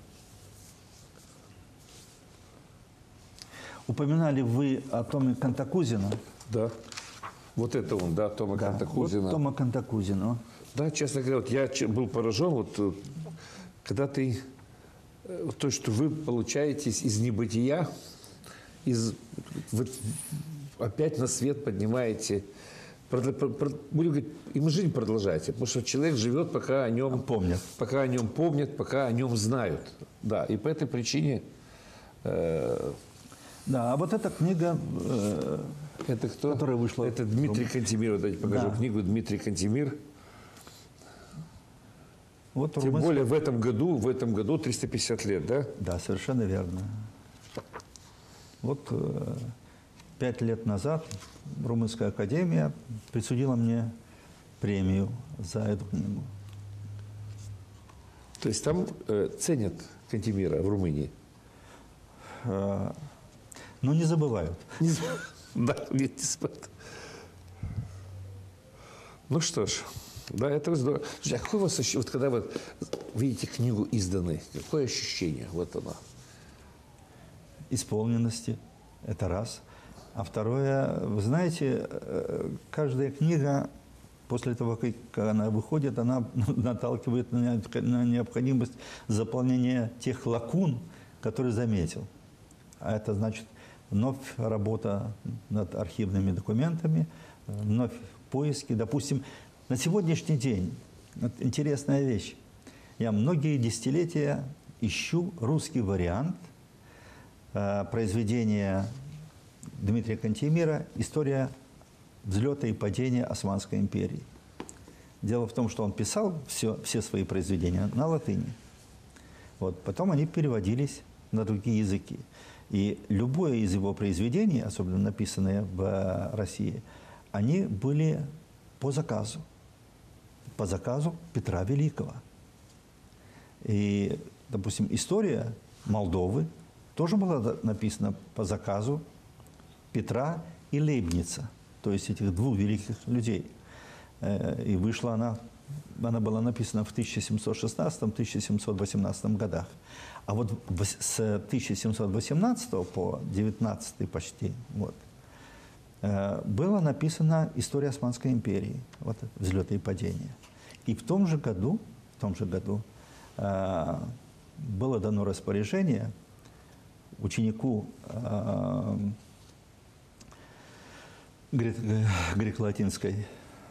Упоминали вы о Томе Кантакузино? Да. Вот это он, да, Тома да. Кантакузино. Вот Тома Кантакузино. Да, честно говоря, вот я был поражен, вот, когда ты, то, что вы получаетесь из небытия, из, вот, опять на свет поднимаете, продл, прод, будем говорить, им жизнь продолжаете, потому что человек живет, пока о нем помнят, пока о нем помнят, пока о нем знают. Да, и по этой причине... Э, да, а вот эта книга... Э, это кто? Которая вышла... Это Дмитрий Кантемир. Вот я покажу да. книгу Дмитрий Кантемир. Вот Тем румынская... более в этом году, в этом году триста пятьдесят лет, да? Да, совершенно верно. Вот э, пять лет назад Румынская академия присудила мне премию за эту книгу. То есть там э, ценят Кантемира в Румынии? Э, но не забывают. Не забывают. Да, видите, ну что ж, да, это здорово. Слушайте, а какое у вас ощущение, вот когда вы видите книгу изданной, какое ощущение? Вот оно. Исполненности, это раз. А второе, вы знаете, каждая книга, после того, как она выходит, она наталкивает на необходимость заполнения тех лакун, которые заметил. А это значит... Вновь работа над архивными документами, вновь поиски. Допустим, на сегодняшний день, вот интересная вещь, я многие десятилетия ищу русский вариант э, произведения Дмитрия Кантемира «История взлета и падения Османской империи». Дело в том, что он писал все, все свои произведения на латыни. Вот. Потом они переводились на другие языки. И любое из его произведений, особенно написанные в России, они были по заказу. По заказу Петра Великого. И, допустим, история Молдовы тоже была написана по заказу Петра и Лейбница, то есть этих двух великих людей. И вышла она, она была написана в тысяча семьсот шестнадцатом — тысяча семьсот восемнадцатом годах. А вот с тысяча семьсот восемнадцатого по девятнадцатый почти год была написана история Османской империи, вот, взлеты и падения. И в том же году, в том же году было дано распоряжение ученику греко-латинской,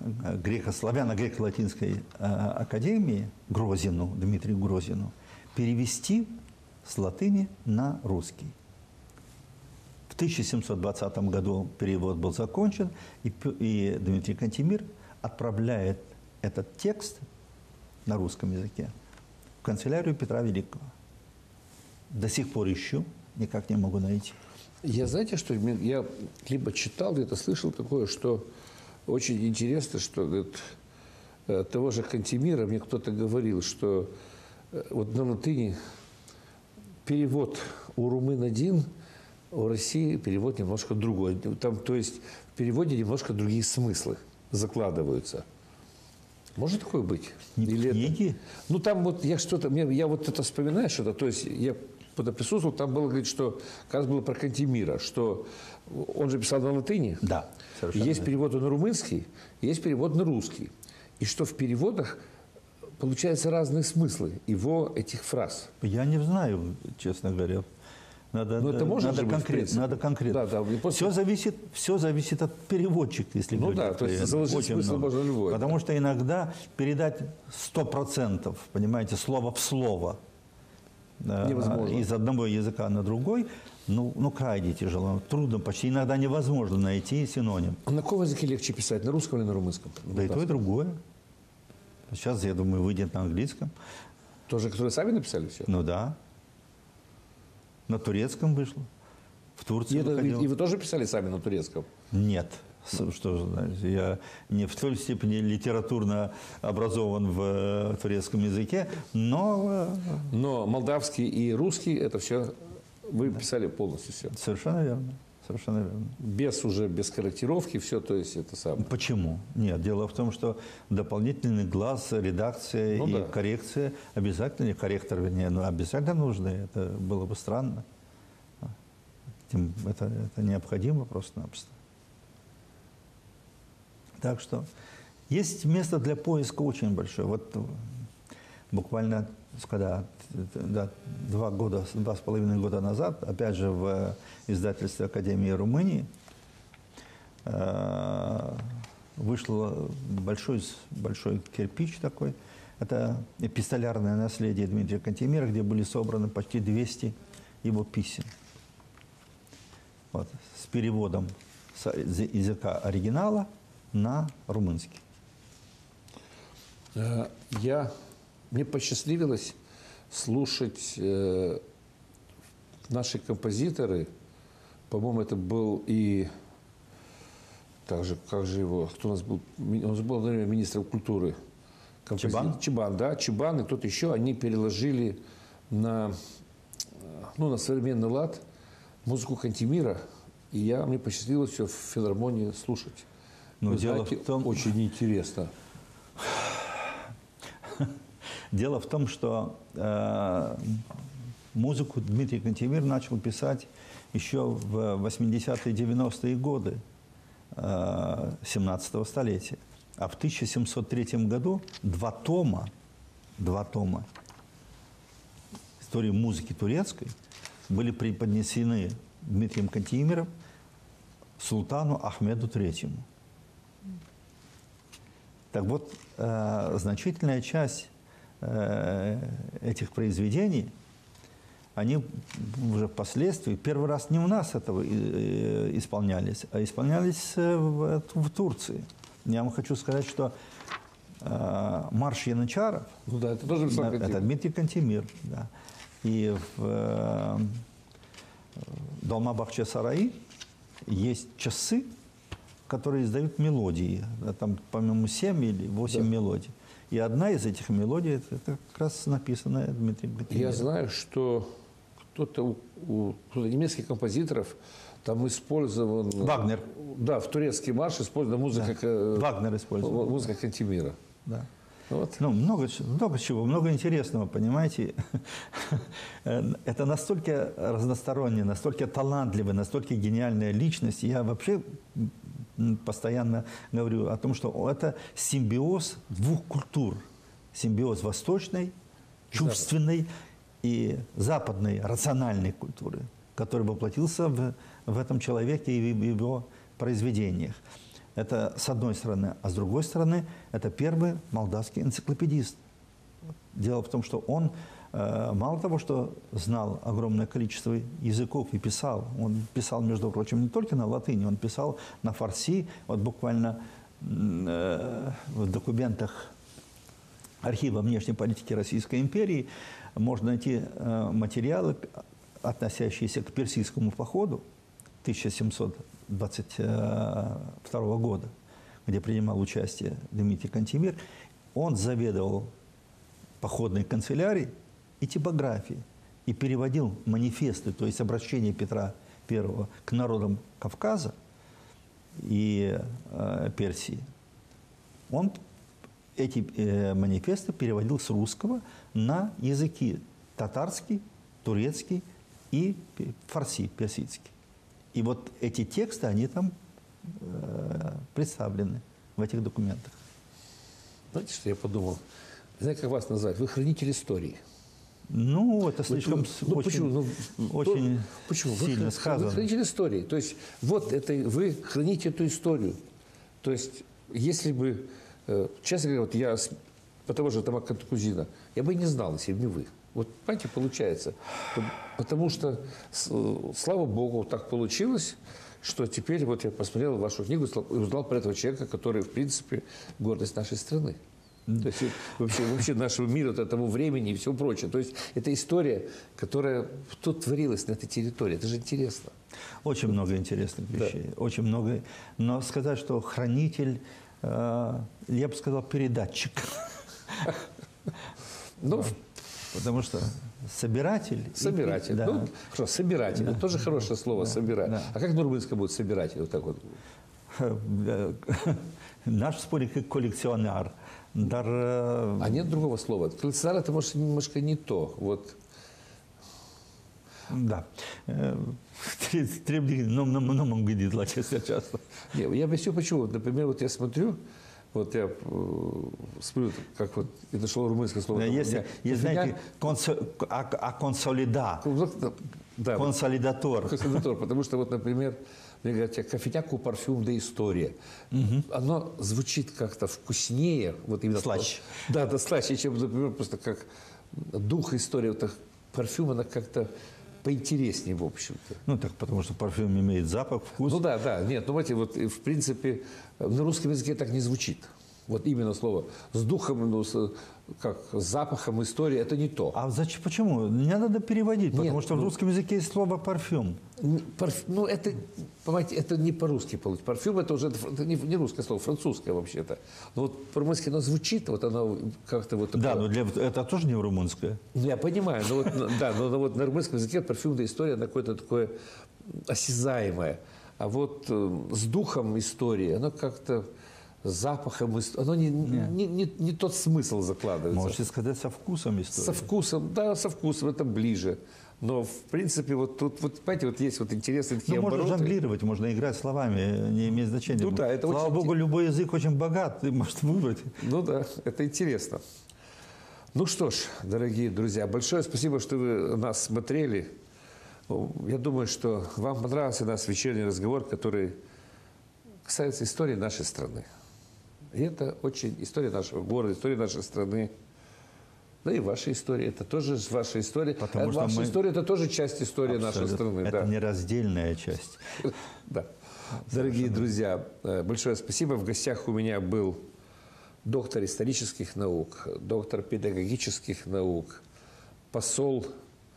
греко-славяно-греко-латинской академии Грозину, Дмитрию Грозину, перевести с латыни на русский. В тысяча семьсот двадцатом году перевод был закончен, и, и Дмитрий Кантемир отправляет этот текст на русском языке в канцелярию Петра Великого. До сих пор ищу, никак не могу найти. Я, знаете, что я либо читал, где-то слышал такое, что очень интересно, что говорит, того же Кантемира мне кто-то говорил, что вот на латыни перевод у румын один, у России перевод немножко другой. Там, то есть в переводе немножко другие смыслы закладываются. Может такое быть? Или книги? Это... Ну, там вот я что-то, я вот это вспоминаю что-то, то есть я когда присутствовал, там было, говорит, что как раз было про Кантемира, что он же писал на латыни. Да, совершенно. Есть перевод на румынский, есть перевод на русский. И что в переводах получаются разные смыслы его этих фраз. Я не знаю, честно говоря. Надо, Но это может надо, быть, конкрет, надо конкретно. Да, да, после... все, зависит, все зависит от переводчика, если ну говорить. Да, то есть заложить смысл можно любой. Потому да. что иногда передать сто процентов, понимаете, слово в слово невозможно. Из одного языка на другой, ну, ну крайне тяжело, трудно, почти иногда невозможно найти синоним. А на каком языке легче писать, на русском или на румынском? Да и то, и другое. Сейчас, я думаю, выйдет на английском. Тоже, которые сами написали все? Ну да. На турецком вышло. В Турции выходило. И вы тоже писали сами на турецком? Нет. Что же, знаете, я не в той степени литературно образован в турецком языке, но... Но молдавский и русский, это все вы писали полностью все? Совершенно верно. Совершенно верно. Без уже, без корректировки все, то есть это самое. Почему? Нет, дело в том, что дополнительный глаз, редакция ну, и да. коррекция обязательно, корректор, вернее, но обязательно нужны. Это было бы странно. Это, это необходимо просто-напросто. Так что есть место для поиска очень большое. Вот буквально когда, да, два года, два с половиной года назад, опять же в издательстве Академии Румынии, э, вышел большой, большой кирпич такой. Это эпистолярное наследие Дмитрия Кантемира, где были собраны почти двести его писем. Вот, с переводом с языка оригинала на румынский. Я, мне посчастливилось слушать э, наши композиторы. По-моему, это был и... Также, как же его... Кто у нас был? Он же был, наверное, министром культуры. Компози... Чебан? Чебан, да. Чебан и кто-то еще. Они переложили на, ну, на современный лад музыку Кантемира. И я, мне посчастливилось все в филармонии слушать. Но Вы дело знаете, в том... очень интересно. Дело в том, что э, музыку Дмитрий Кантемир начал писать еще в восьмидесятые девяностые годы э, семнадцатого столетия. А в тысяча семьсот третьем году два тома, два тома истории музыки турецкой были преподнесены Дмитрием Кантемиром султану Ахмеду третьему. Так вот, э, значительная часть э, этих произведений, они уже впоследствии, первый раз не у нас этого э, исполнялись, а исполнялись э, в, в Турции. Я вам хочу сказать, что э, марш янычаров, ну, да, это, тоже это Дмитрий Кантемир, да. И в э, Долма-Бахче-Сараи есть часы, которые издают мелодии. Там, по-моему, семь или восемь да. мелодий. И одна из этих мелодий – это как раз написанная Дмитрием Кантемиром. Я знаю, что кто-то у, у кто-то немецких композиторов там использован… Вагнер. Да, в турецкий марш использована музыка… Да. Вагнер использовал. Музыка Кантемира. Да. Вот. Ну, много, много чего, много интересного, понимаете. Это настолько разносторонняя, настолько талантливая, настолько гениальная личность. Я вообще постоянно говорю о том, что это симбиоз двух культур. Симбиоз восточной, чувственной и западной, рациональной культуры, который воплотился в, в этом человеке и в его произведениях. Это с одной стороны. А с другой стороны, это первый молдавский энциклопедист. Дело в том, что он э, мало того, что знал огромное количество языков и писал, он писал, между прочим, не только на латыни, он писал на фарси. Вот буквально э, в документах архива внешней политики Российской империи можно найти э, материалы, относящиеся к персидскому походу тысяча семьсот двадцать второго года, где принимал участие Дмитрий Кантемир. Он заведовал походной канцелярией и типографией и переводил манифесты, то есть обращения Петра Первого к народам Кавказа и э, Персии. Он эти э, манифесты переводил с русского на языки татарский, турецкий и фарси, персидский. И вот эти тексты, они там э, представлены в этих документах. Знаете, что я подумал? Знаете, как вас назвать? Вы хранитель истории. Ну, это слишком ну, очень, почему? Ну, очень почему? сильно вы, сказано. Вы хранитель истории. То есть вот это вы храните эту историю. То есть если бы, э, честно говоря, вот я по того же Тома Кантакузина, я бы и не знал, если бы не вы. Вот, понимаете, получается. Потому что, слава Богу, так получилось, что теперь вот я посмотрел вашу книгу и узнал про этого человека, который, в принципе, гордость нашей страны. То есть вообще, вообще нашего мира, того времени и всего прочего. То есть это история, которая тут творилась на этой территории. Это же интересно. Очень много интересных вещей. Да. Очень много. Но сказать, что хранитель, э, я бы сказал, передатчик. Ну, потому что собиратель. Собиратель. И, да. Ну, хорошо, собиратель. Да. Это тоже хорошее слово, да. собирать. Да. А как на румынском будет собиратель? Вот так вот. Наш спорик коллекционер. Дар... А нет другого слова. Коллекционер – это, может, немножко не то. Вот. Да. Trebuie nu m-am gândit la chestia aceasta. Я объясню, почему. Например, вот я смотрю, вот я смотрю, как вот это шло румынское слово. Есть, есть знаете, а консолида. Да, консолидатор. Консолидатор, потому что, вот, например, мне говорят, кофейняку парфюм да история. Угу. Оно звучит как-то вкуснее. Вот именно слаще. Да, да, слаще, чем, например, просто как дух истории. Вот парфюм, она как-то поинтереснее, в общем-то. Ну, так потому что парфюм имеет запах, вкус. Ну, да, да. Нет, ну, знаете, вот, в принципе, на русском языке так не звучит. Вот именно слово с духом, ну, с, как с запахом истории, это не то. А зачем, почему? Не надо переводить, потому Нет, что ну, в русском языке есть слово парфюм. Парф, ну, это, понимаете, это не по-русски получится. Парфюм – это уже это не, не русское слово, французское вообще-то. Но вот по-русски оно звучит, вот оно как-то вот… Да, такое. но для, это тоже не румынское. Ну, я понимаю, но вот, да, но, но вот на румынском языке парфюм да история, она какое-то такое осязаемое. А вот э, с духом истории, оно как-то… запахом, оно не, не, не, не тот смысл закладывается. Можете сказать, со вкусом истории. Со вкусом, да, со вкусом, это ближе. Но, в принципе, вот тут, вот, понимаете, вот есть вот интересные такие ну, обороты. можно жонглировать, можно играть словами, не имеет значения. Ну, да, это Слава очень Богу, интересно. любой язык очень богат, ты можешь выбрать. Ну да, это интересно. Ну что ж, дорогие друзья, большое спасибо, что вы нас смотрели. Я думаю, что вам понравился наш вечерний разговор, который касается истории нашей страны. И это очень история нашего города, история нашей страны. Да и ваша история. Это тоже ваша история. Потому ваша что мы... история – это тоже часть истории Абсолютно. Нашей страны. Это да. нераздельная часть. Да. Дорогие друзья, большое спасибо. В гостях у меня был доктор исторических наук, доктор педагогических наук, посол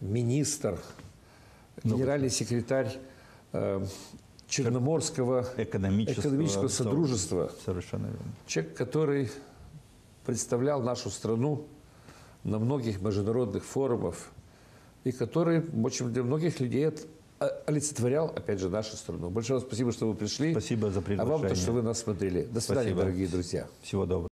министр, генеральный секретарь э, Черноморского экономического, экономического содружества. Совершенно верно. Человек, который представлял нашу страну на многих международных форумах и который, в общем, для многих людей олицетворял, опять же, нашу страну. Большое спасибо, что вы пришли. Спасибо за приглашение. А вам то, что вы нас смотрели. До свидания, Спасибо. дорогие друзья. Всего доброго.